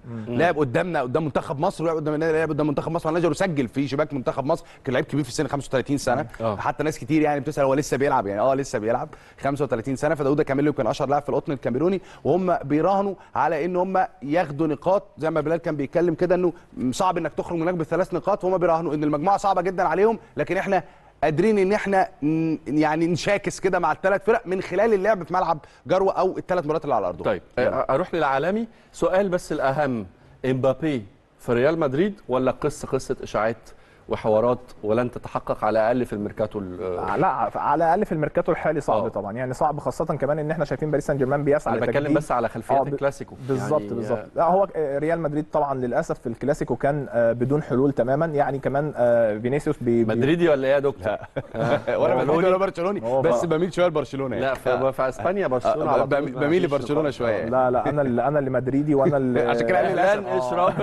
قدامنا قدام منتخب مصر، لعب قدام منتخب مصر النيجر وسجل في شباك منتخب مصر. كان لعيب كبير في السن 35 سنه. حتى ناس كتير يعني بتسال هو لسه بيلعب، يعني لسه بيلعب 35 سنه. فداوود كاميلو كان اشهر لاعب في القطن الكاميروني، وهم بيراهنوا على ان هم ياخدوا نقاط، زي ما بلال كان بيتكلم كده انه صعب انك تخرج من هناك بالثلاث نقاط، وهم بيراهنوا ان المجموعه صعبه جدا عليهم، لكن احنا قادرين ان احنا يعني نشاكس كده مع الثلاث فرق من خلال اللعب في ملعب جروه او الثلاث مرات اللي على ارضهم. طيب اروح للعالمي، سؤال بس الاهم، امبابي في ريال مدريد ولا قصه اشاعات وحوارات ولن تتحقق على الاقل في الميركاتو؟ لا على الاقل في الميركاتو الحالي صعب طبعا، يعني صعب، خاصه كمان ان احنا شايفين باريس سان جيرمان بيسعى لتجديد. انا بتكلم بس على خلفيات الكلاسيكو بالظبط يعني بالظبط. لا هو ريال مدريد طبعا للاسف في الكلاسيكو كان بدون حلول تماما، يعني كمان فينيسيوس مدريدي ولا ايه يا دكتور؟ وانا برشلوني بس بميل شويه لبرشلونه. لا في اسبانيا برشلونه على طول بميل لبرشلونه شويه. لا انا اللي مدريدي، وانا اللي عشان كده لن اشرب.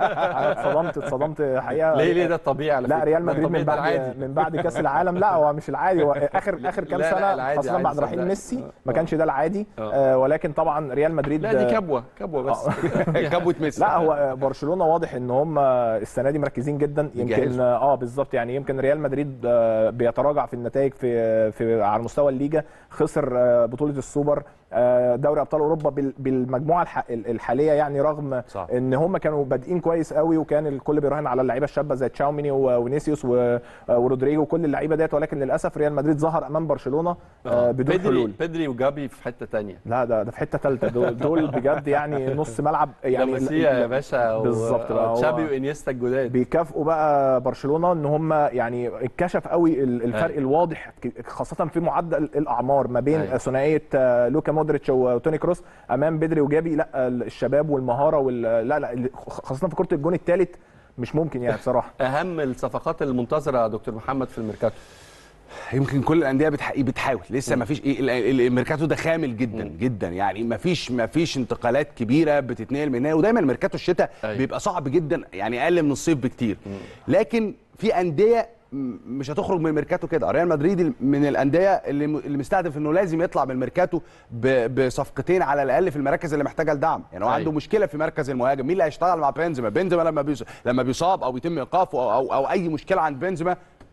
انا اتصدمت حقيقه. ليه ده طبيعي على فكره. لا ريال مدريد من بعد كاس العالم، لا هو مش العادي، هو اخر كام سنه خاصه بعد رحيل ميسي ما كانش ده العادي. ولكن طبعا ريال مدريد لا دي كبوه بس كبوه ميسي. لا هو برشلونه واضح ان هم السنه دي مركزين جدا، يمكن بالظبط، يعني يمكن ريال مدريد بيتراجع في النتائج في على مستوى الليجا، خسر بطوله السوبر، دوري ابطال اوروبا بالمجموعه الحاليه، يعني رغم ان هم كانوا بادئين كويس قوي، وكان الكل بيراهن على اللعيبه الشابه زي تشاوميني وفينيسيوس ورودريجو وكل اللعيبه ديت، ولكن للاسف ريال مدريد ظهر امام برشلونه بدون حلول. بيدري وجابي في حته ثانيه، لا ده في حته ثالثه، دول بجد يعني نص ملعب يعني يا باشا، بالظبط تشابي وانيستا الجداد بيكافئوا بقى برشلونه ان هم يعني اتكشف قوي الفرق الواضح، خاصه في معدل الاعمار ما بين ثنائيه لوكا مودريتش وتوني كروس امام بيدري وجابي. لا الشباب والمهاره لا خاصه في كره الجون الثالث مش ممكن يعني بصراحه. اهم الصفقات المنتظره يا دكتور محمد في الميركاتو؟ يمكن كل الانديه بتحاول، لسه ما فيش الميركاتو ده خامل جدا جدا، يعني ما فيش انتقالات كبيره بتتنقل من هنا، ودايما الميركاتو الشتاء بيبقى صعب جدا، يعني اقل من الصيف بكتير. لكن في انديه مش هتخرج من الميركاتو كده. ريال مدريد من الانديه اللي مستهدف انه لازم يطلع من الميركاتو بصفقتين على الاقل في المراكز اللي محتاجه الدعم، يعني هو عنده مشكله في مركز المهاجم. مين اللي هيشتغل مع بنزيما لما بيصاب او يتم ايقافه او اي مشكله عند بنزيما؟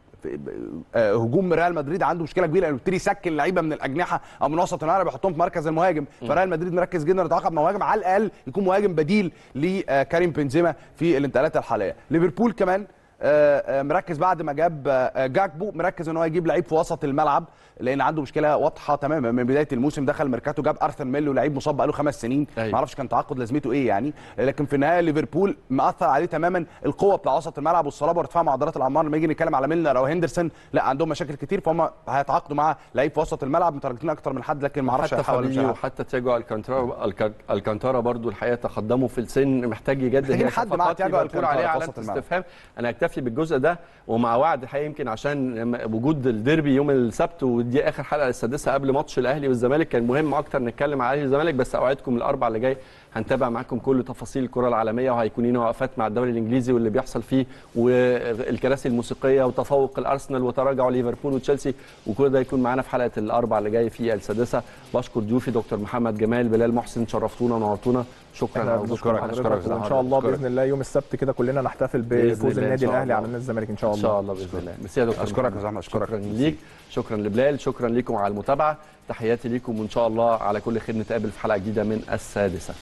هجوم ريال مدريد عنده مشكله كبيره، انه يبتدي يسكن لعيبه من الاجنحه او من وسط الملعب يحطهم في مركز المهاجم. فريال مدريد مركز جدا يتعاقد مع مهاجم على الاقل يكون مهاجم بديل لكريم بنزيما في الانتقالات الحاليه. ليفربول كمان مركز بعد ما جاب جاكبو، مركز ان هو يجيب لعيب في وسط الملعب، لان عنده مشكله واضحه تماما من بدايه الموسم. دخل ميركاتو جاب ارثر ميلو، لعيب مصاب بقاله 5 سنين، ما اعرفش كان تعاقد لازمته ايه يعني، لكن في النهايه ليفربول مأثر عليه تماما القوه بتاع وسط الملعب والصلابه وارتفاع معدلات الاعمار. لما يجي نتكلم على ميلنر او هندرسون، لا عندهم مشاكل كتير، فهم هيتعاقدوا مع لعيب في وسط الملعب متارجتين اكتر من حد، لكن ما اعرفش هيحاول. وحتى تياجو الكانتارا برضو الحقيقه تقدموا في السن، محتاج يجدد. محتاجين حد مع تياجو الكانتارا عليه علامه استفهام. انا اكتفي بالجزء ده، ومع وعد الحقيقه يمكن عشان وجود الديربي يوم السبت، ودي اخر حلقه السادسه قبل ماتش الاهلي والزمالك، كان مهم اكتر نتكلم على الاهلي والزمالك، بس اوعدكم الاربع اللي جاي هنتابع معاكم كل تفاصيل الكره العالميه، وهيكون لنا وقفات مع الدوري الانجليزي واللي بيحصل فيه، والكراسي الموسيقيه وتفوق الارسنال وتراجع ليفربول وتشيلسي، وكل ده يكون معانا في حلقه الاربع اللي جاي في السادسه. بشكر ضيوفي دكتور محمد جمال، بلال محسن، شرفتونا ونورتونا. شكرا. اشكرك وان شاء الله باذن الله يوم السبت كده كلنا نحتفل بفوز النادي الاهلي على النادي الزمالك ان شاء الله. ان شاء الله باذن الله. ميرسي يا دكتور. اشكرك يا زلمه. شكرا ليك، شكرا لبلال، شكرا لكم على المتابعه، تحياتي ليكم، وان شاء الله على كل خير نتقابل في حلقه جديده من السادسه.